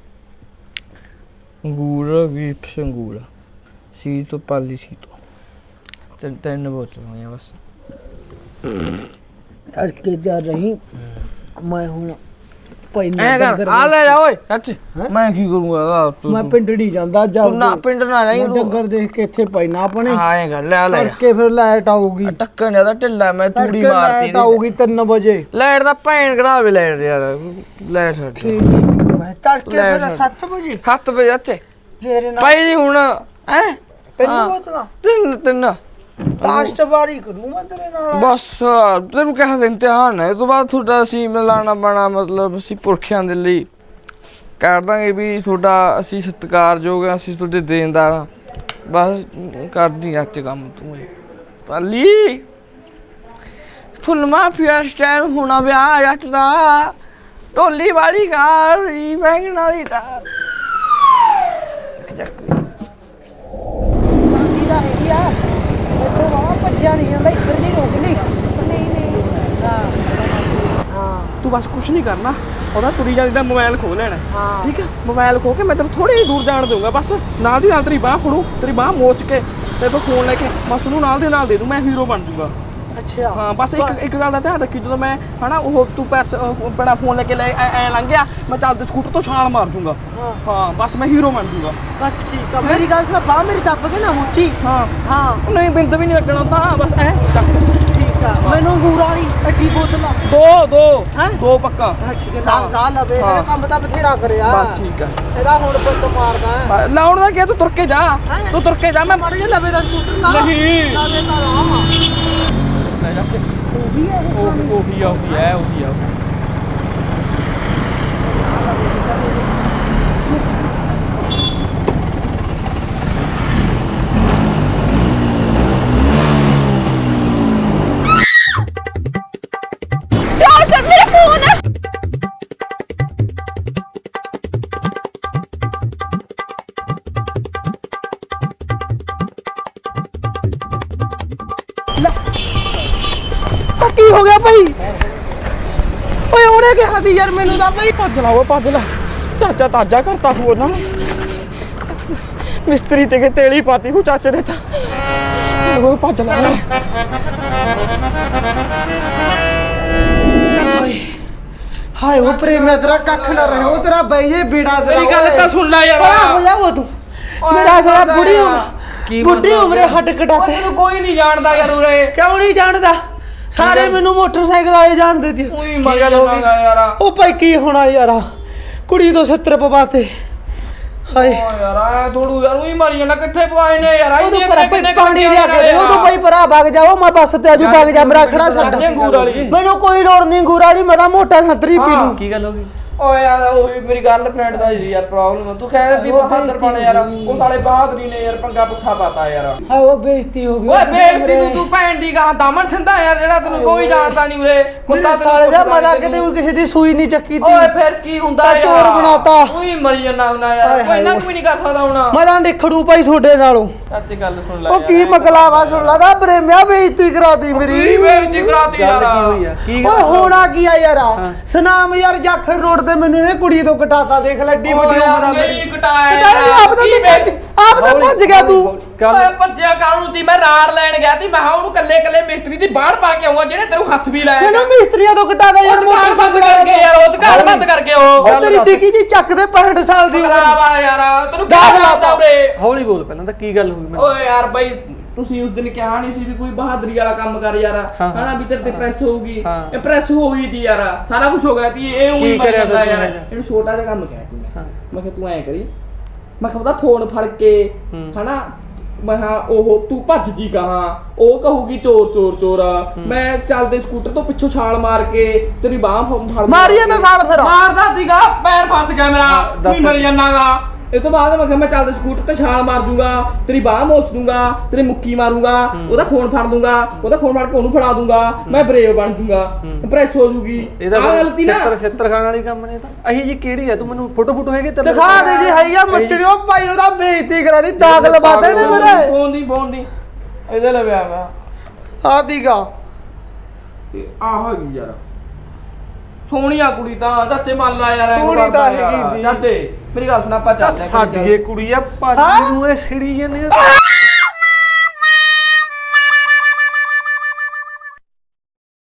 ਅੰਗੂਰ ਵੀਪ ਸੰਗੂਰ ਸੀ ਤੋਂ ਪਾਲੀ ਸੀ ਤੋਂ ਤਿੰਨ ਬੋਤਲਾਂ ਹੋਈਆਂ ਬਸ ਤੜਕੇ ਜਾ ਰਹੀ ਮੈਂ ਹੁਣ ਪੈਣਾ ਐ ਕਰ ਆ ਲੈ ਜਾ ਓਏ ਚਾਚੇ ਮੈਂ ਕੀ ਕਰੂੰਗਾ ਮੈਂ ਪਿੰਡ ਨਹੀਂ ਜਾਂਦਾ ਤੂੰ ਨਾ ਪਿੰਡ ਨਾ ਨਹੀਂ ਤੂੰ ਡੰਗਰ ਦੇਖ ਕੇ ਇੱਥੇ ਪੈਣਾ ਆਪਣੇ ਹਾਂ ਐ ਕਰ ਲੈ ਲੈ ਕਰਕੇ ਫਿਰ ਲਾਈਟ ਆਊਗੀ ਟੱਕਣ ਜਿਆਦਾ ਢਿੱਲਾ ਮੈਂ ਤੂੜੀ ਮਾਰਤੀ ਲਾਈਟ ਆਊਗੀ 3 ਵਜੇ ਲਾਈਟ ਦਾ ਭੈਣ ਘੜਾਵੇ ਲਾਈਟ ਯਾਰ ਲਾਈਟ ਛੱਡ ਠੀਕ ਮੈਂ ਤੜਕੇ ਫਿਰ 7 ਵਜੇ 7 ਵਜੇ ਚਾਚੇ ਤੇਰੇ ਨਾਲ ਭਾਈ ਜੀ ਹੁਣ ਐ 3 ਵਜੇ ਤਿੰਨ ਲਾਸਟ ਵਾਰੀ ਕਰੂੰ ਮੈਂ ਤੇਰੇ ਨਾਲ ਬਸ ਤੈਨੂੰ ਕਿਹਾ ਸੀ ਇਮਤਿਹਾਨ ਹੈ ਇਹ ਤੋਂ ਬਾਅਦ ਤੁਹਾਡਾ ਅਸੀਂ ਮਿਲਾਣਾ ਬਣਾ ਮਤਲਬ ਅਸੀਂ ਪੁਰਖਿਆਂ ਦੇ ਲਈ ਕਰ ਦਾਂਗੇ ਵੀ ਤੁਹਾਡਾ ਅਸੀਂ ਸਤਿਕਾਰਯੋਗ ਹਾਂ ਅਸੀਂ ਤੁਹਾਡੇ ਦੇਣਦਾਰ ਹਾਂ ਬਸ ਕਰਦੀ ਅੱਜ ਕੰਮ ਤੂੰ ਇਹ ਪਾਲੀ ਫੁੱਲ ਮਾਫੀਆ ਸਟਾਈਲ ਹੋਣਾ ਵਿਆਹ ਜੱਟ ਦਾ ਢੋਲੀ ਵਾਲੀ ਕਾਰ ਰੀ ਬੈਂਗਣਾ ਦੀ ਟਾਰ ਬਾਕੀ ਦਾ ਹੈਗੀ ਆ ਇੱਥੋਂ ਬਾਹਰ ਭੱਜਿਆ ਨਹੀਂ ਜਾਂਦਾ ਇੱਧਰ ਨਹੀਂ ਰੋਕ ਲਈ ਤੂੰ ਬਸ ਕੁਛ ਨਹੀਂ ਕਰਨਾ ਉਹਦਾ ਤੁਰੀ ਜਾਂਦੀ ਦਾ ਮੋਬਾਈਲ ਖੋਹ ਲੈਣਾ ਠੀਕ ਹੈ ਮੋਬਾਈਲ ਖੋ ਕੇ ਮੈਂ ਤੈਨੂੰ ਥੋੜੀ ਜਿਹੀ ਦੂਰ ਜਾਣ ਦਊਂਗਾ ਬਸ ਨਾਲ ਦੀ ਨਾਲ ਤੇਰੀ ਬਾਹ ਫੜੂ ਤੇਰੀ ਬਾਹ ਮੋਚ ਕੇ ਤੇ ਤੂੰ ਫੋਨ ਲੈ ਕੇ ਬਸ ਉਹਨੂੰ ਨਾਲ ਦੇ ਨਾਲ ਦੇ ਦੂੰ ਮੈਂ ਹੀਰੋ ਬਣ ਜੂਗਾ ਅੱਛਾ ਹਾਂ ਬਸ ਇੱਕ ਗੱਲ ਦਾ ਧਿਆਨ ਰੱਖੀ ਜਦੋਂ ਮੈਂ ਹਨਾ ਉਹ ਤੂੰ ਬੜਾ ਫੋਨ ਲੈ ਕੇ ਲੈ ਐ ਲੰਘ ਗਿਆ ਮੈਂ ਚੱਲਦੇ ਸਕੂਟਰ ਤੋਂ ਛਾਲ ਮਾਰ ਜੂੰਗਾ ਹਾਂ ਬਸ ਮੈਂ ਹੀਰੋ ਬਣ ਜੂਗਾ ਬਸ ਠੀਕ ਆ ਮੇਰੀ ਗੱਲ ਸੁਣ ਬਾਹ ਮੇਰੀ ਦੱਬ ਕੇ ਨਾ ਉੱਚੀ ਹਾਂ ਨਹੀਂ ਬਿੰਦ ਵੀ ਨਹੀਂ ਲੱਗਣਾ ਤਾਂ ਬਸ ਐ ਠੀਕ ਆ ਮੈਨੂੰ ਅੰਗੂਰ ਵਾਲੀ ਐਡੀ ਬੋਤਲ ਦੋ ਪੱਕਾ ਠੀਕ ਹੈ ਨਾ ਲਵੇ ਤੇਰੇ ਕੰਮ ਤਾਂ ਬਥੇਰਾ ਕਰਿਆ ਬਸ ਠੀਕ ਆ ਇਹਦਾ ਹੁਣ ਬੰਦ ਮਾਰਦਾ ਲਾਉਣ ਦਾ ਕੀ ਤੂੰ ਤੁਰ ਕੇ ਜਾ ਮੈਂ ਮਾੜੇ ਜਿਹਾ ਲਵੇ ਦਾ ਸਕੂਟਰ ਨਾ ਨਹੀਂ ਲਵੇ ਦਾ ਰਾਹ ਲੈ ਜਾ ਉਹੀ ਹੈ चार्जर मेरा फोन है ਕੀ ਹੋ ਗਿਆ ਭਾਈ ਓਏ ਉਹਨੇ ਕਿਹਾ ਸੀ ਯਾਰ ਮੈਨੂੰ ਤਾਂ ਭਾਈ ਭੱਜ ਲੈ ਚਾਚਾ ਤਾਜਾ ਕਰਤਾ ਹੋ ਨਾ ਮਿਸਤਰੀ ਤੇ ਤੇਲੀ ਪਾਤੀ ਹੋ ਚਾਚੇ ਦੇ ਤਾਂ ਉਹ ਭੱਜ ਲੈ ਹਾਏ ਉਹ ਪ੍ਰੇਮਿਆ ਤੇਰਾ ਕੱਖ ਨਾ ਰਹੇ ਉਹ ਤੇਰਾ ਬਈ ਜੇ ਬੀੜਾ ਤੇਰਾ ਮੇਰੀ ਗੱਲ ਤਾਂ ਸੁਣ ਲੈ ਯਾਰ ਹੋ ਜਾ ਉਹ ਤੂੰ ਮੇਰਾ ਸਾਲਾ ਬੁੱਢੀ ਉਮਰੇ ਹੱਡ ਕਟਾਤੇ ਤੈਨੂੰ ਕੋਈ ਨਹੀਂ ਜਾਣਦਾ ਯਾਰ ਉਰੇ ਕਿਉਂ ਨਹੀਂ ਜਾਣਦਾ ਸਾਰੇ ਮੈਨੂੰ ਮੋਟਰਸਾਈਕਲ ਵਾਲੇ ਜਾਣਦੇ ਸੀ ਉਹੀ ਮਗਰ ਹੋ ਗਿਆ ਯਾਰ ਉਹ ਭਾਈ ਕੀ ਹੋਣਾ ਯਾਰ ਕੁੜੀ ਤੋਂ 70 ਪਵਾਤੇ ਹਾਏ ਓ ਯਾਰ ਆ ਥੋੜੂ ਯਾਰ ਉਹੀ ਮਾਰੀ ਜਾਂਦਾ ਕਿੱਥੇ ਪਵਾਏ ਨੇ ਯਾਰ ਉਹ ਤੋਂ ਪਰ ਪਾਣੀ ਲਿਆ ਕੇ ਦੇ ਉਹ ਤੋਂ ਭਾਈ ਭਰਾ ਵਗ ਜਾਓ ਮੈਂ ਬੱਸ ਤੇ ਆਜੂ ਵਗ ਜਾ ਮੇਰਾ ਖੜਾ ਛੱਡ ਅੰਗੂਰ ਵਾਲੀ ਮੈਨੂੰ ਕੋਈ ਲੋੜ ਨਹੀਂ ਅੰਗੂਰ ਵਾਲੀ ਮੈਂ ਤਾਂ ਮੋਟਾ ਸੰਤਰੀ ਪੀ ਲੂੰ ਕੀ ਗੱਲ ਹੋ ਗਈ ਓ ਯਾਰ ਉਹੀ ਮੇਰੀ ਗਰਲਫ੍ਰੈਂਡ ਦਾ ਜੀ ਯਾਰ ਪ੍ਰੋਬਲਮ ਤੂੰ ਕਹਿ ਵੀ ਬਹਾਦਰ ਬਣ ਯਾਰ ਉਹ ਸਾਲੇ ਬਹਾਦਰੀ ਨੇ ਯਾਰ ਪੰਗਾ ਪੁੱਠਾ ਪਾਤਾ ਯਾਰ ਹਾਂ ਉਹ ਬੇਇੱਜ਼ਤੀ ਹੋ ਗਈ ਓਏ ਬੇਇੱਜ਼ਤੀ ਨੂੰ ਤੂੰ ਭੈਣ ਦੀ ਗਾਂ ਦਾਮਨ ਥੰਦਾ ਯਾਰ ਜਿਹੜਾ ਤੈਨੂੰ ਕੋਈ ਜਾਣਦਾ ਨਹੀਂ ਉਰੇ ਮੇਰੇ ਸਾਲੇ ਦਾ ਮਜ਼ਾ ਕਿਤੇ ਕੋਈ ਕਿਸੇ ਦੀ ਸੂਈ ਨਹੀਂ ਚੱਕੀ ਤੀ ਓਏ ਫਿਰ ਕੀ ਹੁੰਦਾ ਤਾਂ ਚੋਰ ਬਣਾਤਾ ਉਹੀ ਮਰੀ ਜਾਂਦਾ ਹੁਣਾ ਯਾਰ ਕੋਈ ਨਾ ਕੋਈ ਨਹੀਂ ਕਰ ਸਕਦਾ ਹੁਣਾ ਮੈਂ ਤਾਂ ਦੇਖੜੂ ਭਾਈ ਤੁਹਾਡੇ ਨਾਲੋਂ ਸੱਚੀ ਗੱਲ ਸੁਣ ਲੈ ਉਹ ਕੀ ਮਕਲਾਵਾ ਸੁਣ ਲਾਦਾ ਪ੍ਰੇਮਿਆ ਬੇਇੱਜ਼ਤੀ ਕਰਾਤੀ ਮੇਰੀ ਕੀ ਬੇਇੱਜ਼ਤੀ ਕਰਾਤੀ ਯਾਰ ਓਏ ਹੋਣਾ ਕੀ ਆ ਯਾਰ ਸਨਾਮ ਯਾਰ ਜਾਖਰ ਰੋਡ ਤੇ ਮੈਨੂੰ ਇਹਨੇ ਕੁੜੀ ਤੋਂ ਕਟਾਤਾ ਦੇਖ ਲੈ ਏਡੀ ਵੱਡੀ ਉਮਰ ਆ ਨਹੀਂ ਕਟਾਇਆ ਆਪ ਤਾਂ ਭੱਜ ਗਿਆ ਤੂੰ ਓਏ ਭੱਜਿਆ ਕਾਹਨੂੰ ਤੀ ਮੈਂ ਰਾੜ ਲੈਣ ਗਿਆ ਤੀ ਮੈਂ ਉਹਨੂੰ ਕੱਲੇ ਮਿਸਤਰੀ ਦੀ ਬਾੜ ਪਾ ਕੇ ਆਉਂਗਾ ਜਿਹਨੇ ਤੈਨੂੰ ਹੱਥ ਵੀ ਲਾਇਆ ਮੈਨੂੰ ਮਿਸਤਰੀਆਂ ਤੋਂ ਕਟਾਦਾ ਯਾਰ ਦੁਕਾਨ ਬੰਦ ਕਰਕੇ ਯਾਰ ਉਹ ਦੁਕਾਨ ਬੰਦ ਕਰਕੇ ਉਹ ਤੇਰੀ ਟਿੱਕੀ ਜੀ ਚੱਕ ਦੇ 65 ਸਾਲ ਦੀ ਉਮਰ ਵਾ ਯਾਰ ਤੈਨੂੰ ਦਾਗ ਲਾਤਾ ਉਰੇ ਹੌਲੀ ਬੋਲ ਪਹਿਲਾਂ ਤਾਂ ਕੀ ਗੱਲ ਹੋਈ ਮੈਨੂੰ ਓਏ ਯਾਰ ਬਾਈ ਤੁਸੀਂ ਉਸ ਦਿਨ ਕਿਹਾ ਨਹੀਂ ਸੀ ਵੀ ਕੋਈ ਬਹਾਦਰੀ ਵਾਲਾ ਕੰਮ ਕਰ ਯਾਰ ਹਨਾ ਵੀ ਤੇਰੇ ਤੇ ਪ੍ਰੈਸ ਹੋਊਗੀ ਇਹ ਪ੍ਰੈਸ ਹੋਈ ਦੀ ਯਾਰ ਸਾਰਾ ਕੁਝ ਹੋ ਗਿਆ ਤੀ ਇਹ ਉਹੀ ਮਰ ਜਾਂਦਾ ਯਾਰ ਇਹਨੂੰ ਛੋਟਾ ਜਿਹਾ ਕੰਮ ਕਹਿ ਤੂੰ ਮੈਂ ਕਿਹਾ ਤੂੰ ਐ ਕਰੀ ਮੈਂ ਕਿਹਾ ਉਹਦਾ ਫੋਨ ਫੜ ਕੇ ਹਨਾ ਮੈਂ ਉਹ ਤੂੰ ਭੱਜ ਜੀ ਕਹਾਂ ਉਹ ਕਹੂਗੀ ਚੋਰ ਮੈਂ ਚੱਲਦੇ ਸਕੂਟਰ ਤੋਂ ਪਿੱਛੋਂ ਛਾਲ ਮਾਰ ਕੇ ਤੇਰੀ ਬਾਹ ਫੜ ਮਾਰੀ ਜਾਂਦਾ ਸਾਲ ਫਿਰ ਮਾਰਦਾ ਸੀਗਾ ਪੈਰ ਫਸ ਗਿਆ ਮੇਰਾ ਤੂੰ ਮਰ ਜਾਣਾਗਾ ਇਸ ਤੋਂ ਬਾਅਦ ਮੈਂ ਕਿਹਾ ਮੈਂ ਚੱਲਦੇ ਸਕੂਟਰ ਤੇ ਛਾਲ ਮਾਰ ਜੂਗਾ ਤੇਰੀ ਬਾਹ ਮੋਸ ਦੂੰਗਾ ਤੇਰੀ ਮੁੱਕੀ ਮਾਰੂੰਗਾ ਉਹਦਾ ਖੂਨ ਫੜ ਦੂੰਗਾ ਉਹਦਾ ਖੂਨ ਫੜ ਕੇ ਉਹਨੂੰ ਫੜਾ ਦੂੰਗਾ ਮੈਂ ਬਰੇਵ ਬਣ ਜੂਗਾ ਪ੍ਰੈਸ ਹੋ ਜੂਗੀ ਇਹਦਾ ਗਲਤੀ ਨਾ ਛੇਤਰ ਖਾਣ ਵਾਲੀ ਕੰਮ ਨੇ ਤਾਂ ਅਹੀ ਜੀ ਕਿਹੜੀ ਹੈ ਤੂੰ ਮੈਨੂੰ ਫੋਟੋ ਹੈਗੇ ਤੇ ਦਿਖਾ ਦੇ ਜੀ ਹੈਗਾ ਮੱਛੜਿਓ ਭਾਈ ਉਹਦਾ ਬੇਇੱਜ਼ਤੀ ਕਰਾ ਦੀ ਦਾਗ ਲਵਾ ਦੇਣੇ ਮੇਰੇ ਫੋਨ ਦੀ ਇਹਦੇ ਲਵਿਆ ਵਾ ਆਦੀਗਾ ਆ ਹੋ ਗਈ ਯਾਰ ਸੋਹਣੀਆ ਕੁੜੀ ਤਾਂ ਚਾਚੇ ਮੰਨ ਲਾ ਯਾਰ ਸੋਹਣੀ ਤਾਂ ਹੈਗੀ ਚਾਚੇ ਮੇਰੀ ਗੱਲ ਸੁਣ ਆਪਾਂ ਚੱਲਦੇ ਛੱਡ ਗਏ ਕੁੜੀ ਆ ਭਾਜੀ ਨੂੰ ਇਹ ਸਿੜੀ ਜਾਂਦੇ